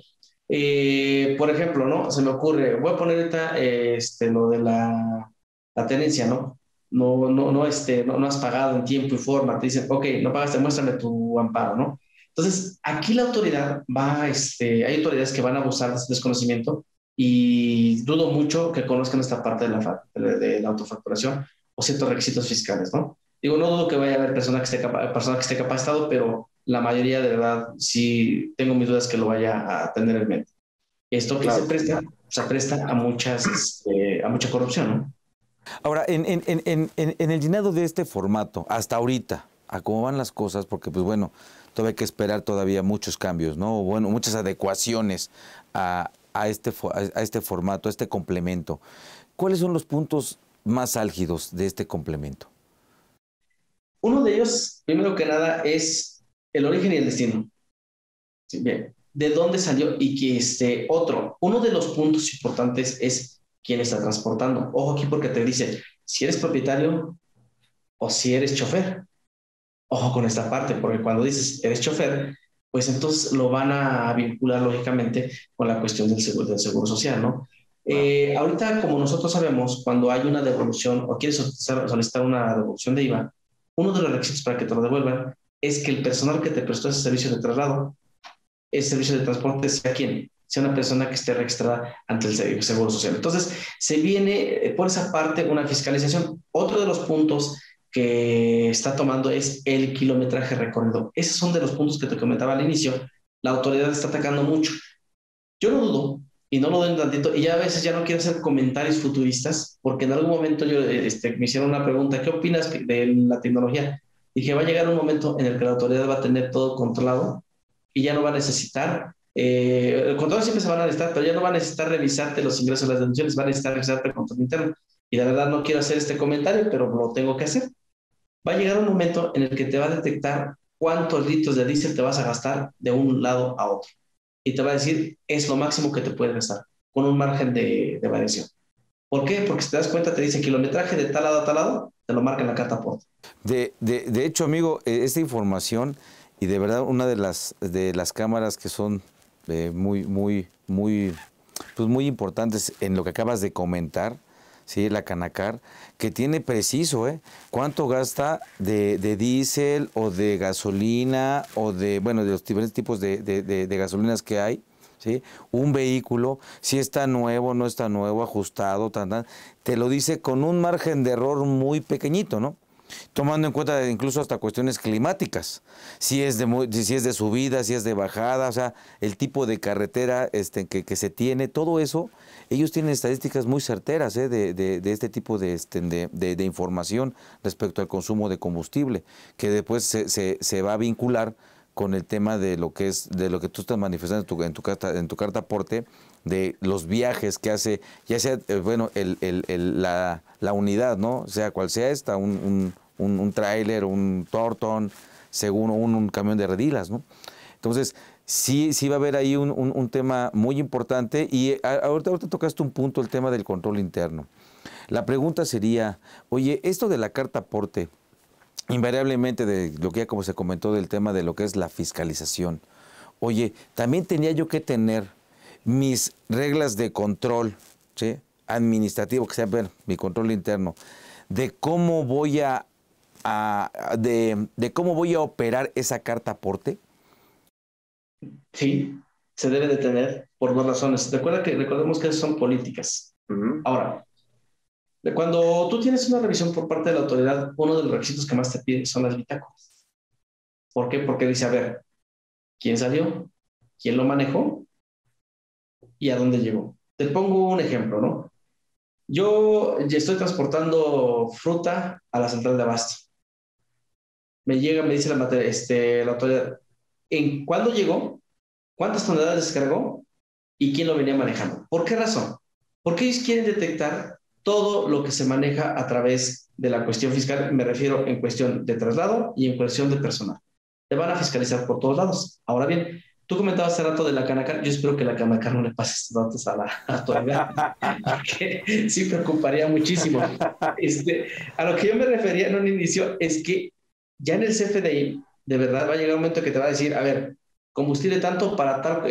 Eh, por ejemplo, ¿no? Se me ocurre, voy a poner ahorita eh, este, lo de la, la tenencia, ¿no? No, no, no, este, no, no has pagado en tiempo y forma, te dicen, ok, no pagaste, muéstrame tu amparo, ¿no? Entonces, aquí la autoridad va, este, hay autoridades que van a abusar de ese desconocimiento, y dudo mucho que conozcan esta parte de la, de, de la autofacturación o ciertos requisitos fiscales, ¿no? Digo, no dudo que vaya a haber persona que esté, capa, persona que esté capacitado, pero la mayoría, de verdad, sí tengo mis dudas que lo vaya a tener en mente. Esto que claro. se presta, se presta a, muchas, este, a mucha corrupción, ¿no? Ahora, en, en, en, en, en el llenado de este formato, hasta ahorita, a cómo van las cosas, porque pues bueno, todavía hay que esperar todavía muchos cambios, ¿no? Bueno, muchas adecuaciones a, a, este, a este formato, a este complemento. ¿Cuáles son los puntos más álgidos de este complemento? Uno de ellos, primero que nada, es el origen y el destino. Sí, bien. ¿De dónde salió? Y que este otro, uno de los puntos importantes es quién está transportando. Ojo aquí porque te dice si eres propietario o si eres chofer. Ojo con esta parte, porque cuando dices eres chofer, pues entonces lo van a vincular lógicamente con la cuestión del seguro, del seguro social, ¿no? Eh, ahorita, como nosotros sabemos, cuando hay una devolución o quieres solicitar, solicitar una devolución de I V A, uno de los requisitos para que te lo devuelvan es que el personal que te prestó ese servicio de traslado, ese servicio de transporte, sea quien, sea una persona que esté registrada ante el Seguro Social. Entonces, se viene por esa parte una fiscalización. Otro de los puntos que está tomando es el kilometraje recorrido. Esos son de los puntos que te comentaba al inicio. La autoridad está atacando mucho. Yo no dudo y no lo doy un tantito, y ya a veces ya no quiero hacer comentarios futuristas, porque en algún momento yo, este, me hicieron una pregunta, ¿qué opinas de la tecnología? Dije, va a llegar un momento en el que la autoridad va a tener todo controlado y ya no va a necesitar, eh, el control siempre se van a necesitar, pero ya no va a necesitar revisarte los ingresos, las deducciones, va a necesitar revisarte el control interno. Y la verdad no quiero hacer este comentario, pero lo tengo que hacer. Va a llegar un momento en el que te va a detectar cuántos litros de diésel te vas a gastar de un lado a otro. Y te va a decir, es lo máximo que te puedes gastar, con un margen de, de variación. ¿Por qué? Porque si te das cuenta, te dice kilometraje de tal lado a tal lado, te lo marca en la carta aporte. De, de, de hecho, amigo, esta información, y de verdad una de las, de las cámaras que son eh, muy, muy, muy, pues muy importantes en lo que acabas de comentar, ¿sí? La Canacar, que tiene preciso, ¿eh? Cuánto gasta de, de diésel o de gasolina o de, bueno, de los diferentes tipos de, de, de, de gasolinas que hay, ¿sí? Un vehículo, si está nuevo, no está nuevo, ajustado, tan, tan, te lo dice con un margen de error muy pequeñito, ¿no? Tomando en cuenta incluso hasta cuestiones climáticas, si es de muy, si es de subida, si es de bajada, o sea, el tipo de carretera este, que, que se tiene, todo eso, ellos tienen estadísticas muy certeras ¿eh? de, de, de este tipo de, este, de, de, de información respecto al consumo de combustible, que después se, se, se va a vincular con el tema de lo que es, de lo que tú estás manifestando en tu, en tu carta, en tu carta aporte, de los viajes que hace, ya sea, eh, bueno, el, el, el, la, la unidad, ¿no? Sea cual sea esta, un, un, un, un tráiler, un tortón, según un, un camión de redilas, ¿no? Entonces, sí, sí va a haber ahí un, un, un tema muy importante y ahorita, ahorita tocaste un punto, el tema del control interno. La pregunta sería, oye, esto de la carta aporte, invariablemente de lo que ya como se comentó del tema de lo que es la fiscalización, oye, también tenía yo que tener mis reglas de control, ¿sí? Administrativo, que sea bueno, mi control interno, de cómo voy a, a de, de cómo voy a operar esa carta aporte. Sí, se debe de tener por dos razones. Recuerda que recordemos que son políticas. Uh-huh. Ahora, cuando tú tienes una revisión por parte de la autoridad, uno de los requisitos que más te piden son las bitácoras. ¿Por qué? Porque dice, a ver, ¿quién salió? ¿Quién lo manejó? ¿Y a dónde llegó? Te pongo un ejemplo, ¿no? Yo estoy transportando fruta a la central de abasto. Me llega, me dice la, materia, este, la autoridad, ¿en cuándo llegó? ¿Cuántas toneladas descargó? ¿Y quién lo venía manejando? ¿Por qué razón? Porque ellos quieren detectar todo lo que se maneja a través de la cuestión fiscal, me refiero en cuestión de traslado y en cuestión de personal. Te van a fiscalizar por todos lados. Ahora bien, tú comentabas hace rato de la Canacar, yo espero que la Canacar no le pase estos datos a la autoridad, porque sí preocuparía muchísimo. Este, a lo que yo me refería en un inicio es que ya en el C F D I, de verdad va a llegar un momento que te va a decir, a ver, combustible tanto para tal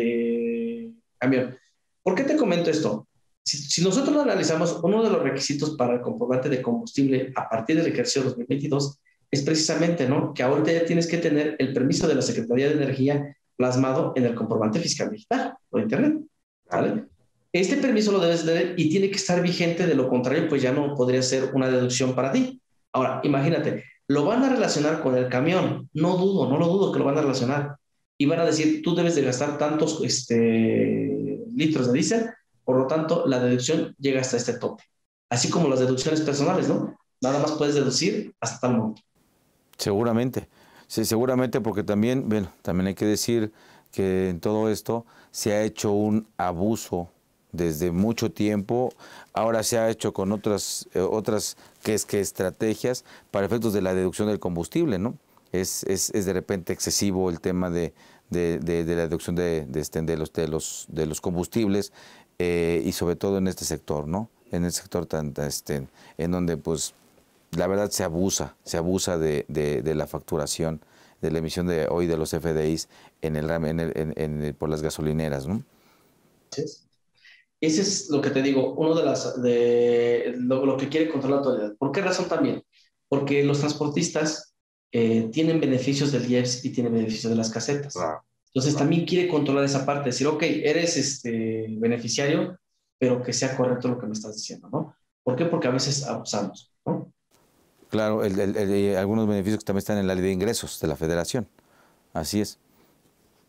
este, camión. ¿Por qué te comento esto? Si, si nosotros lo analizamos, uno de los requisitos para el comprobante de combustible a partir del ejercicio dos mil veintidós es precisamente, ¿no?, que ahorita ya tienes que tener el permiso de la Secretaría de Energía plasmado en el comprobante fiscal digital por internet, ¿vale? Este permiso lo debes tener y tiene que estar vigente, de lo contrario, pues ya no podría ser una deducción para ti. Ahora, imagínate, lo van a relacionar con el camión, no dudo, no lo dudo que lo van a relacionar, y van a decir, tú debes de gastar tantos este, litros de diésel, por lo tanto, la deducción llega hasta este tope. Así como las deducciones personales, ¿no? Nada más puedes deducir hasta tal monto. Seguramente, sí, seguramente, porque también, bueno, también hay que decir que en todo esto se ha hecho un abuso desde mucho tiempo. Ahora se ha hecho con otras, eh, otras que es que estrategias para efectos de la deducción del combustible, ¿no? Es, es, es de repente excesivo el tema de, de, de, de la deducción de, de, este, de, los, de, los, de los combustibles. Eh, y sobre todo en este sector, ¿no? En el sector tan, este, en donde, pues, la verdad se abusa, se abusa de, de, de la facturación, de la emisión de hoy de los F D Is en el, en el, en, en el, por las gasolineras, ¿no? Sí. Ese es lo que te digo, uno de las, de lo, lo que quiere controlar la autoridad. ¿Por qué razón también? Porque los transportistas eh, tienen beneficios del I E P S y tienen beneficios de las casetas. Wow. Entonces también quiere controlar esa parte, decir, ok, eres este beneficiario, pero que sea correcto lo que me estás diciendo, ¿no? ¿Por qué? Porque a veces abusamos, ¿no? Claro, el, el, el, algunos beneficios que también están en la ley de ingresos de la Federación, así es.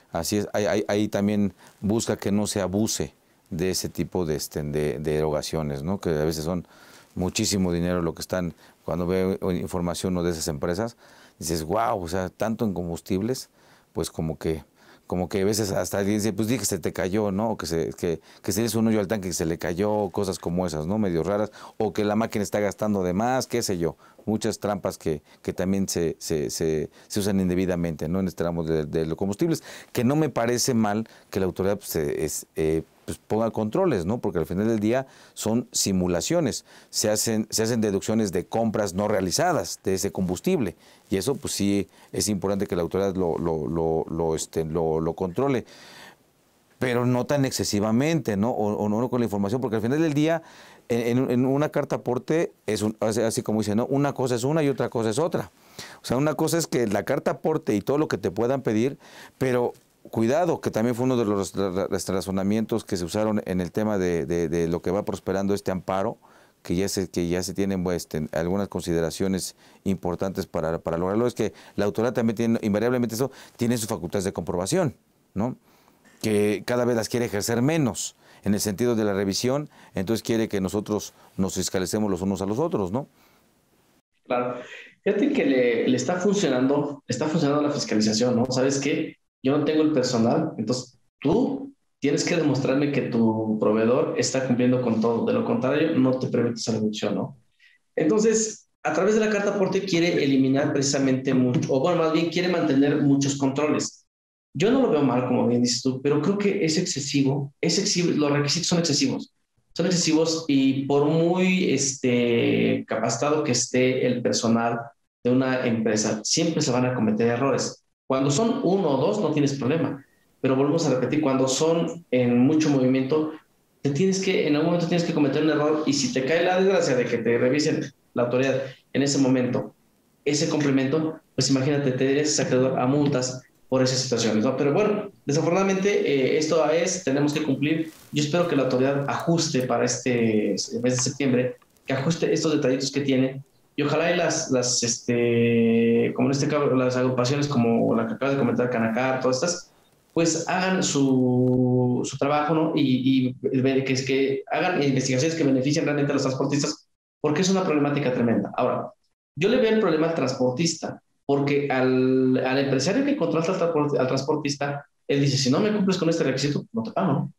Así es, ahí, ahí, ahí también busca que no se abuse de ese tipo de, este, de, de erogaciones, ¿no? Que a veces son muchísimo dinero lo que están, cuando veo información ¿no? de esas empresas, dices, wow, o sea, tanto en combustibles, pues como que, como que a veces hasta dice, pues di que se te cayó, ¿no? O que se, que, que se hizo un hoyo al tanque que se le cayó, cosas como esas, ¿no? Medio raras, o que la máquina está gastando de más, qué sé yo. Muchas trampas que, que también se, se, se, se usan indebidamente, ¿no? En este ramo de, de los combustibles, que no me parece mal que la autoridad pues, es, eh, pues ponga controles, ¿no? Porque al final del día son simulaciones, se hacen, se hacen deducciones de compras no realizadas de ese combustible, y eso pues sí es importante que la autoridad lo, lo, lo, lo, este, lo, lo controle, pero no tan excesivamente, ¿no? O, o no con la información, porque al final del día en, en una carta aporte es un, así como dice, ¿no? Una cosa es una y otra cosa es otra. O sea, una cosa es que la carta aporte y todo lo que te puedan pedir, pero cuidado, que también fue uno de los razonamientos que se usaron en el tema de, de, de lo que va prosperando este amparo, que ya se, que ya se tienen pues, algunas consideraciones importantes para, para lograrlo, es que la autoridad también tiene, invariablemente eso, tiene sus facultades de comprobación, ¿no? Que cada vez las quiere ejercer menos, en el sentido de la revisión, entonces quiere que nosotros nos fiscalicemos los unos a los otros, ¿no? Claro. Fíjate que le, le está funcionando, está funcionando la fiscalización, ¿no? ¿Sabes qué? Yo no tengo el personal, entonces tú tienes que demostrarme que tu proveedor está cumpliendo con todo. De lo contrario, no te permite esa reducción, ¿no? Entonces, a través de la carta aporte quiere eliminar precisamente mucho, o bueno, más bien quiere mantener muchos controles. Yo no lo veo mal, como bien dices tú, pero creo que es excesivo, es excesivo, los requisitos son excesivos. Son excesivos y por muy este, capacitado que esté el personal de una empresa, siempre se van a cometer errores. Cuando son uno o dos no tienes problema, pero volvemos a repetir, cuando son en mucho movimiento, te tienes que, en algún momento tienes que cometer un error y si te cae la desgracia de que te revisen la autoridad en ese momento, ese complemento, pues imagínate, te eres acreedor a multas por esas situaciones, ¿no? Pero bueno, desafortunadamente eh, esto es, tenemos que cumplir. Yo espero que la autoridad ajuste para este mes de septiembre, que ajuste estos detallitos que tiene y ojalá y las, las este, como en este caso, las agrupaciones como la que acaba de comentar Canacar, todas estas, pues hagan su, su trabajo, ¿no? Y, y que, es que hagan investigaciones que beneficien realmente a los transportistas, porque es una problemática tremenda. Ahora, yo le veo el problema al transportista, porque al, al empresario que contrata al, transport, al transportista, él dice, si no me cumples con este requisito, no te pago, ¿no?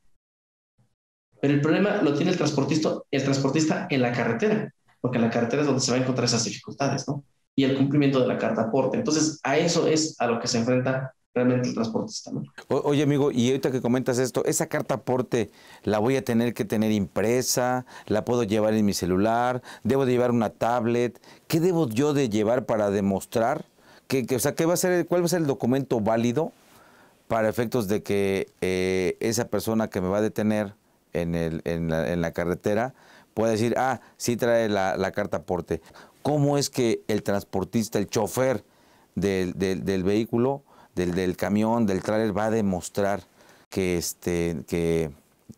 Pero el problema lo tiene el transportista, el transportista en la carretera, porque en la carretera es donde se van a encontrar esas dificultades, ¿no? Y el cumplimiento de la carta aporte. Entonces, a eso es a lo que se enfrenta realmente el transportista, ¿no? O, oye, amigo, y ahorita que comentas esto, ¿esa carta aporte la voy a tener que tener impresa? ¿La puedo llevar en mi celular? ¿Debo de llevar una tablet? ¿Qué debo yo de llevar para demostrar? Que, que, o sea, ¿qué va a ser, ¿cuál va a ser el documento válido para efectos de que eh, esa persona que me va a detener en, el, en, la, en la carretera pueda decir, ah, sí trae la, la carta aporte? ¿Cómo es que el transportista, el chofer del, del, del vehículo, del, del camión, del tráiler, va a demostrar que, este, que,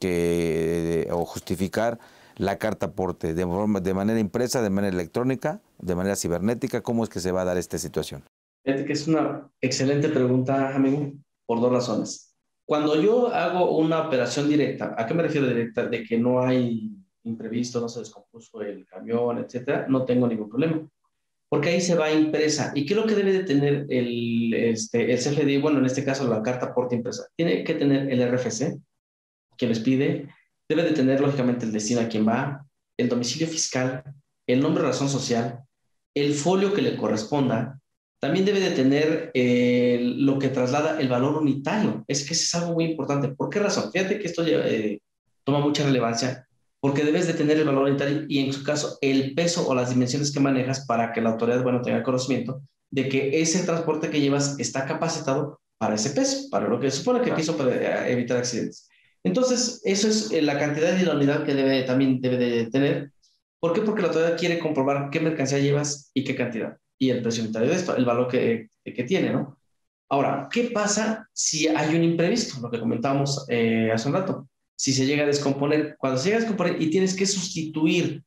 que, o justificar la carta aporte de, forma, de manera impresa, de manera electrónica, de manera cibernética? ¿Cómo es que se va a dar esta situación? Fíjate que es una excelente pregunta, amigo, por dos razones. Cuando yo hago una operación directa, ¿a qué me refiero directa? De que no hay imprevisto, no se descompuso el camión, etcétera, no tengo ningún problema. Porque ahí se va impresa. ¿Y qué es lo que debe de tener el, este, el C F D I? Bueno, en este caso la carta aporte impresa. Tiene que tener el R F C, que les pide. Debe de tener, lógicamente, el destino a quien va, el domicilio fiscal, el nombre, razón social, el folio que le corresponda. También debe de tener eh, lo que traslada el valor unitario. Es que eso es algo muy importante. ¿Por qué razón? Fíjate que esto eh, toma mucha relevancia, porque debes de tener el valor unitario y, en su caso, el peso o las dimensiones que manejas para que la autoridad, bueno, tenga conocimiento de que ese transporte que llevas está capacitado para ese peso, para lo que se supone que quiso para evitar accidentes. Entonces, eso es la cantidad y la unidad que debe, también debe de tener. ¿Por qué? Porque la autoridad quiere comprobar qué mercancía llevas y qué cantidad. Y el precio unitario de esto, el valor que, que tiene, ¿no? Ahora, ¿qué pasa si hay un imprevisto? Lo que comentábamos eh, hace un rato. Si se llega a descomponer, cuando se llega a descomponer y tienes que sustituir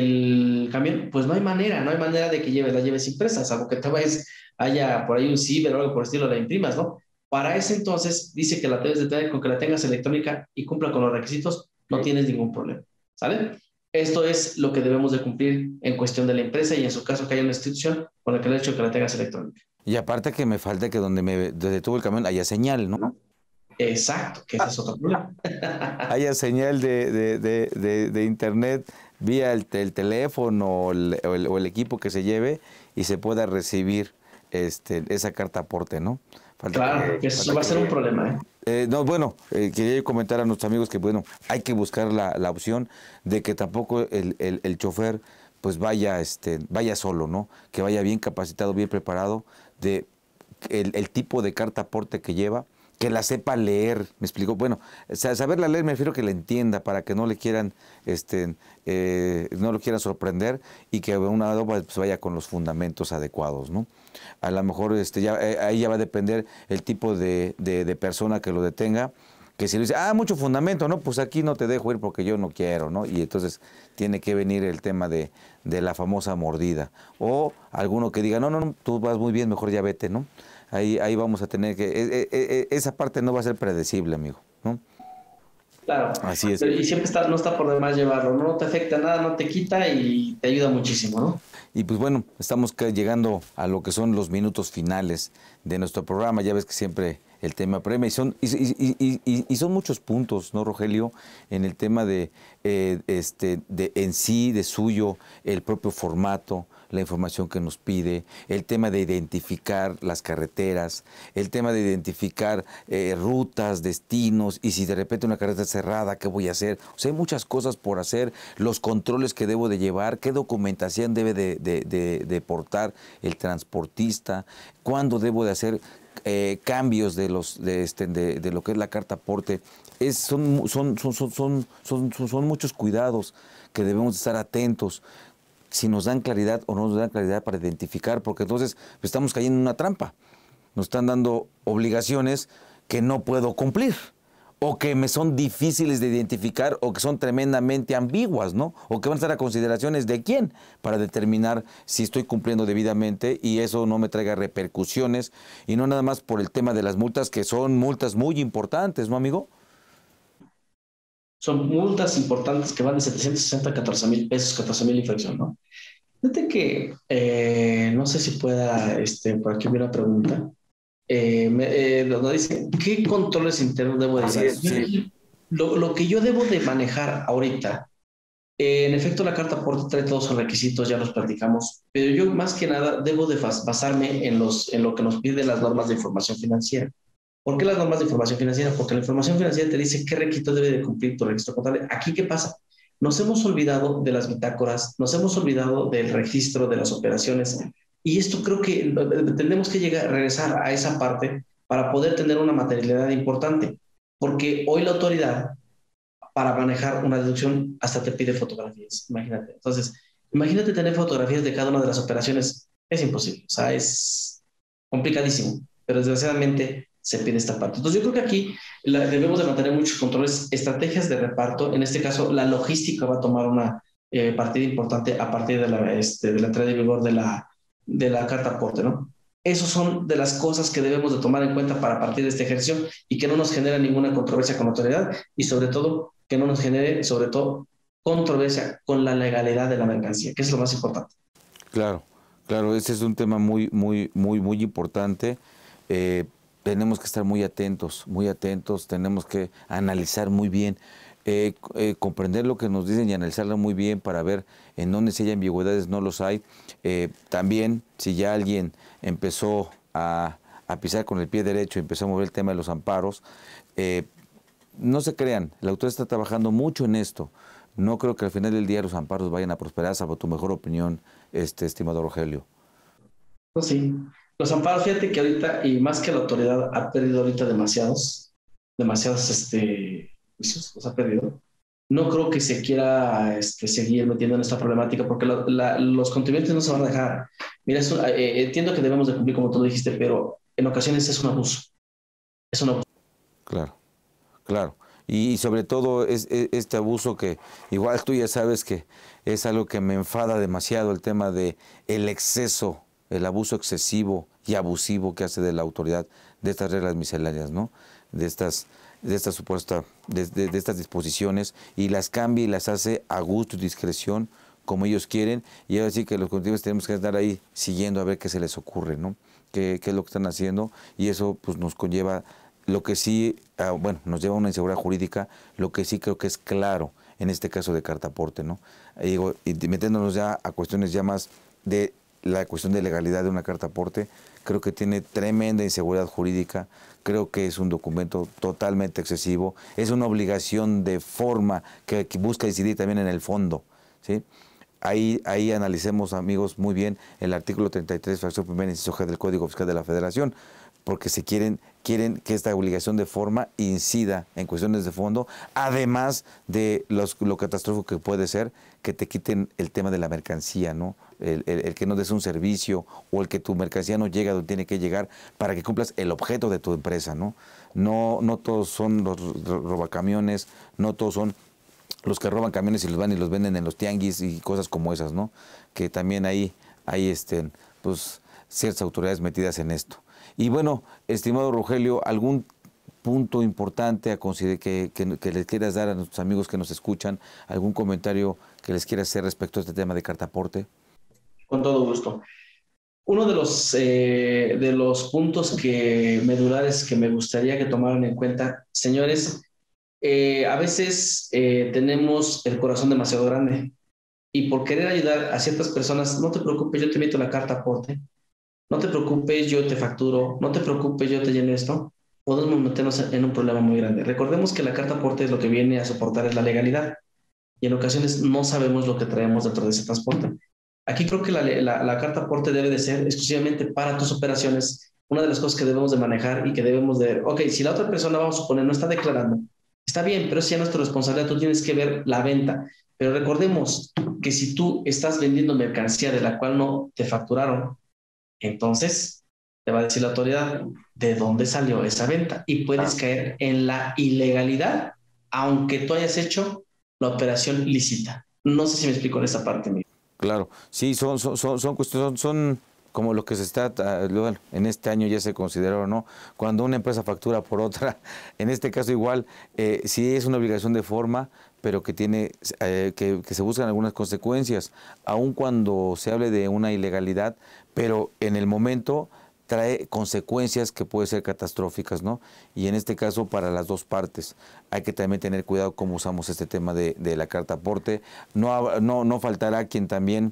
el camión, pues no hay manera, no hay manera de que lleves, la lleves impresa, salvo que te vayas, haya por ahí un ciber o algo por el estilo, la imprimas, ¿no? Para ese entonces, dice que la debes de tener, con que la tengas electrónica y cumpla con los requisitos, no tienes ningún problema, ¿sale? Esto es lo que debemos de cumplir en cuestión de la empresa y en su caso que haya una institución con el que el hecho de que la tengas electrónica. Y aparte que me falta que donde me detuvo el camión haya señal, ¿no? Exacto, que ese es otro problema. Haya señal de, de, de, de, de internet vía el, el teléfono o el, o, el, o el equipo que se lleve y se pueda recibir este, esa carta aporte, ¿no? Falta claro, que, eso va a ser que, un problema, ¿eh? Eh, no, bueno, eh, quería comentar a nuestros amigos que, bueno, hay que buscar la, la opción de que tampoco el, el, el chofer pues vaya, este, vaya solo, ¿no? Que vaya bien capacitado, bien preparado, de el, el tipo de carta aporte que lleva, que la sepa leer, me explicó. Bueno, saberla leer me refiero que la entienda para que no le quieran, este, eh, no lo quieran sorprender y que una pues vaya con los fundamentos adecuados, ¿no? A lo mejor este, ya, eh, ahí ya va a depender el tipo de, de, de persona que lo detenga, que si le dice, ah, mucho fundamento, no, pues aquí no te dejo ir porque yo no quiero, ¿no? Y entonces tiene que venir el tema de, de la famosa mordida. O alguno que diga, no, no, no, tú vas muy bien, mejor ya vete, ¿no? Ahí, ahí vamos a tener que... Eh, eh, esa parte no va a ser predecible, amigo, ¿no? Claro. Así es. Y siempre está, no está por demás llevarlo, no te afecta nada, no te quita y te ayuda muchísimo, ¿no? Y pues bueno, estamos llegando a lo que son los minutos finales de nuestro programa. Ya ves que siempre el tema premia y son, y, y, y, y, y son muchos puntos, ¿no, Rogelio? En el tema de, eh, este, de en sí, de suyo, el propio formato, la información que nos pide, el tema de identificar las carreteras, el tema de identificar eh, rutas, destinos, y si de repente una carretera cerrada, ¿qué voy a hacer? O sea, hay muchas cosas por hacer, los controles que debo de llevar, qué documentación debe de, de, de, de portar el transportista, cuándo debo de hacer eh, cambios de los de, este, de, de lo que es la carta aporte. Es, son, son, son, son, son, son, son, son muchos cuidados que debemos estar atentos. Si nos dan claridad o no nos dan claridad para identificar, porque entonces pues, estamos cayendo en una trampa. Nos están dando obligaciones que no puedo cumplir, o que me son difíciles de identificar, o que son tremendamente ambiguas, ¿no? O que van a estar a consideraciones de quién para determinar si estoy cumpliendo debidamente y eso no me traiga repercusiones, y no nada más por el tema de las multas, que son multas muy importantes, ¿no, amigo? Son multas importantes que van de setecientos sesenta a catorce mil pesos, catorce mil infracción, ¿no? Fíjate que, eh, no sé si pueda, este, por aquí hubiera una pregunta, eh, me, eh, donde dice, ¿qué controles internos debo de llevar? Sí. Lo, lo que yo debo de manejar ahorita, eh, en efecto la carta aporte trae todos sus requisitos, ya los platicamos, pero yo más que nada debo de basarme en, los, en lo que nos piden las normas de información financiera. ¿Por qué las normas de información financiera? Porque la información financiera te dice qué requisito debe de cumplir tu registro contable. Aquí, ¿qué pasa? Nos hemos olvidado de las bitácoras, nos hemos olvidado del registro de las operaciones, y esto creo que tenemos que llegar, regresar a esa parte para poder tener una materialidad importante, porque hoy la autoridad, para manejar una deducción, hasta te pide fotografías, imagínate. Entonces, imagínate tener fotografías de cada una de las operaciones, es imposible, o sea, es complicadísimo, pero desgraciadamente se pide esta parte. Entonces yo creo que aquí la, debemos de mantener muchos controles, estrategias de reparto. En este caso, la logística va a tomar una eh, partida importante a partir de la, este, de la entrada en vigor de la, de la carta aporte, ¿no? Esas son de las cosas que debemos de tomar en cuenta para partir de este ejercicio y que no nos genere ninguna controversia con la autoridad y sobre todo que no nos genere sobre todo controversia con la legalidad de la mercancía, que es lo más importante. Claro, claro, ese es un tema muy, muy, muy, muy importante. Eh, tenemos que estar muy atentos, muy atentos, tenemos que analizar muy bien, eh, eh, comprender lo que nos dicen y analizarlo muy bien para ver en dónde si hay ambigüedades, no los hay. Eh, también, si ya alguien empezó a, a pisar con el pie derecho, empezó a mover el tema de los amparos, eh, no se crean, la autoridad está trabajando mucho en esto. No creo que al final del día los amparos vayan a prosperar, salvo tu mejor opinión, este estimado Rogelio. Pues sí. Los amparos, fíjate que ahorita, y más que la autoridad, ha perdido ahorita demasiados, demasiados este, juicios, los ha perdido. No creo que se quiera este, seguir metiendo en esta problemática porque la, la, los contribuyentes no se van a dejar. Mira, eso, eh, entiendo que debemos de cumplir como tú dijiste, pero en ocasiones es un abuso. Es un abuso. Claro, claro. Y, y sobre todo es, es este abuso que igual tú ya sabes que es algo que me enfada demasiado, el tema de el exceso el abuso excesivo y abusivo que hace de la autoridad de estas reglas misceláneas, ¿no? De estas, de estas supuestas, de, de, de estas disposiciones, y las cambia y las hace a gusto y discreción, como ellos quieren, y ahora sí que los contribuyentes tenemos que estar ahí siguiendo a ver qué se les ocurre, ¿no? Qué, qué es lo que están haciendo, y eso pues nos conlleva, lo que sí, uh, bueno, nos lleva a una inseguridad jurídica, lo que sí creo que es claro en este caso de carta aporte, ¿no? Y, digo, y metiéndonos ya a cuestiones ya más de la cuestión de legalidad de una carta aporte, creo que tiene tremenda inseguridad jurídica, creo que es un documento totalmente excesivo, es una obligación de forma que, que busca incidir también en el fondo, ¿sí? Ahí, ahí analicemos, amigos, muy bien el artículo treinta y tres, fracción primera, inciso G del Código Fiscal de la Federación, porque se quieren, quieren que esta obligación de forma incida en cuestiones de fondo, además de los, lo catastrófico que puede ser que te quiten el tema de la mercancía, ¿no? El, el, el que no des un servicio, o el que tu mercancía no llega donde tiene que llegar para que cumplas el objeto de tu empresa, ¿no? No, no todos son los robacamiones, no todos son los que roban camiones y los van y los venden en los tianguis y cosas como esas, ¿no? Que también hay, hay este, pues, ciertas autoridades metidas en esto. Y bueno, estimado Rogelio, ¿algún punto importante a considerar que, que, que les quieras dar a nuestros amigos que nos escuchan? ¿Algún comentario que les quieras hacer respecto a este tema de carta aporte? Con todo gusto. Uno de los, eh, de los puntos que medulares que me gustaría que tomaran en cuenta, señores, eh, a veces eh, tenemos el corazón demasiado grande, y por querer ayudar a ciertas personas, no te preocupes, yo te meto la carta aporte, no te preocupes, yo te facturo, no te preocupes, yo te lleno esto, podemos meternos en un problema muy grande. Recordemos que la carta aporte es lo que viene a soportar es la legalidad, y en ocasiones no sabemos lo que traemos dentro de ese transporte. Aquí creo que la, la, la carta aporte debe de ser exclusivamente para tus operaciones. Una de las cosas que debemos de manejar y que debemos de, ok, si la otra persona, vamos a suponer, no está declarando, está bien, pero es ya nuestra responsabilidad, tú tienes que ver la venta. Pero recordemos que si tú estás vendiendo mercancía de la cual no te facturaron, entonces te va a decir la autoridad de dónde salió esa venta, y puedes caer en la ilegalidad, aunque tú hayas hecho la operación lícita. No sé si me explico en esa parte, Miguel. Claro, sí, son, son, son, son cuestiones, son, son como lo que se está, bueno, en este año ya se consideró, ¿no? Cuando una empresa factura por otra, en este caso igual, eh, sí es una obligación de forma, pero que tiene, eh, que, que se buscan algunas consecuencias, aun cuando se hable de una ilegalidad, pero en el momento trae consecuencias que pueden ser catastróficas, ¿no? Y en este caso para las dos partes. Hay que también tener cuidado cómo usamos este tema de, de la carta aporte. No, no, no faltará quien también,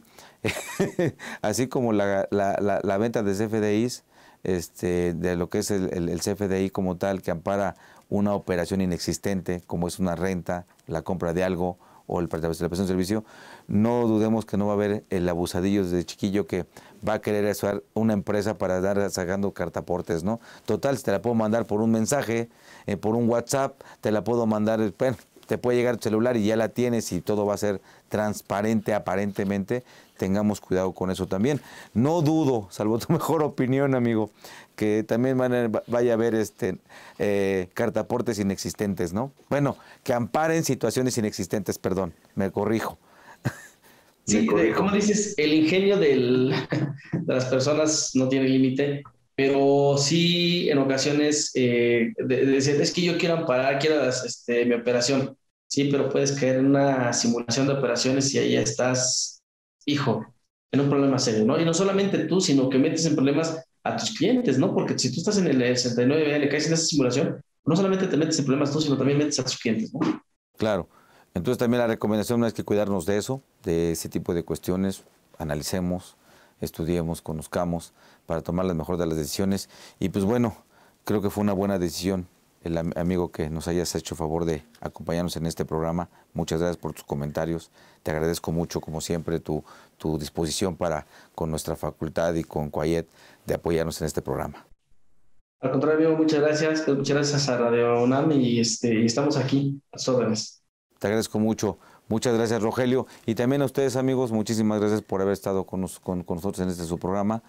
así como la, la, la, la venta de C F D Is, este, de lo que es el, el, el C F D I como tal, que ampara una operación inexistente, como es una renta, la compra de algo, o el, la prestación de servicio, no dudemos que no va a haber el abusadillo de chiquillo que va a querer usar una empresa para dar sacando cartaportes, ¿no? Total, te la puedo mandar por un mensaje, eh, por un WhatsApp, te la puedo mandar, bueno, te puede llegar tu celular y ya la tienes y todo va a ser transparente aparentemente. Tengamos cuidado con eso también. No dudo, salvo tu mejor opinión, amigo, que también van a, vaya a haber este, eh, cartaportes inexistentes, ¿no? Bueno, que amparen situaciones inexistentes, perdón, me corrijo. Sí, me corrijo. Como dices, el ingenio del, de las personas no tiene límite, pero sí en ocasiones eh, de, de decir, es que yo quiero amparar, quiero este, mi operación. Sí, pero puedes caer en una simulación de operaciones y ahí estás, hijo, en un problema serio, ¿no? Y no solamente tú, sino que metes en problemas a tus clientes, ¿no? Porque si tú estás en el sesenta y nueve, le caes en esa simulación, no solamente te metes en problemas tú, sino también metes a tus clientes, ¿no? Claro. Entonces también la recomendación es que cuidarnos de eso, de ese tipo de cuestiones, analicemos, estudiemos, conozcamos para tomar la mejor de las decisiones. Y pues bueno, creo que fue una buena decisión el amigo que nos hayas hecho favor de acompañarnos en este programa. Muchas gracias por tus comentarios. Te agradezco mucho, como siempre, tu, tu disposición para con nuestra facultad y con Coayet de apoyarnos en este programa. Al contrario, amigo, muchas gracias. Muchas gracias a Radio UNAM y, este, y estamos aquí a sus órdenes. Te agradezco mucho. Muchas gracias, Rogelio. Y también a ustedes, amigos, muchísimas gracias por haber estado con, nos, con, con nosotros en este su programa.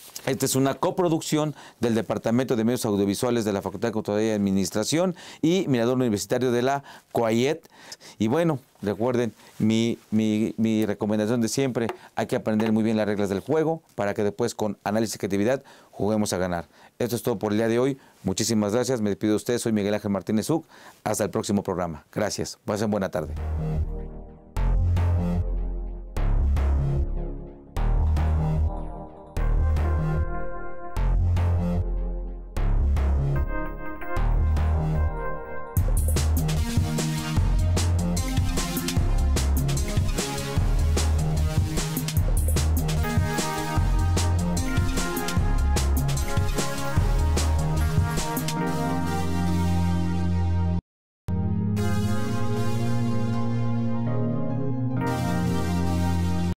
Esta es una coproducción del Departamento de Medios Audiovisuales de la Facultad de Contaduría y Administración y Mirador Universitario de la COAIET. Y bueno, recuerden, mi, mi, mi recomendación de siempre, hay que aprender muy bien las reglas del juego para que después con análisis y creatividad juguemos a ganar. Esto es todo por el día de hoy. Muchísimas gracias. Me despido de ustedes. Soy Miguel Ángel Martínez Uc. Hasta el próximo programa. Gracias. Pasen buena tarde.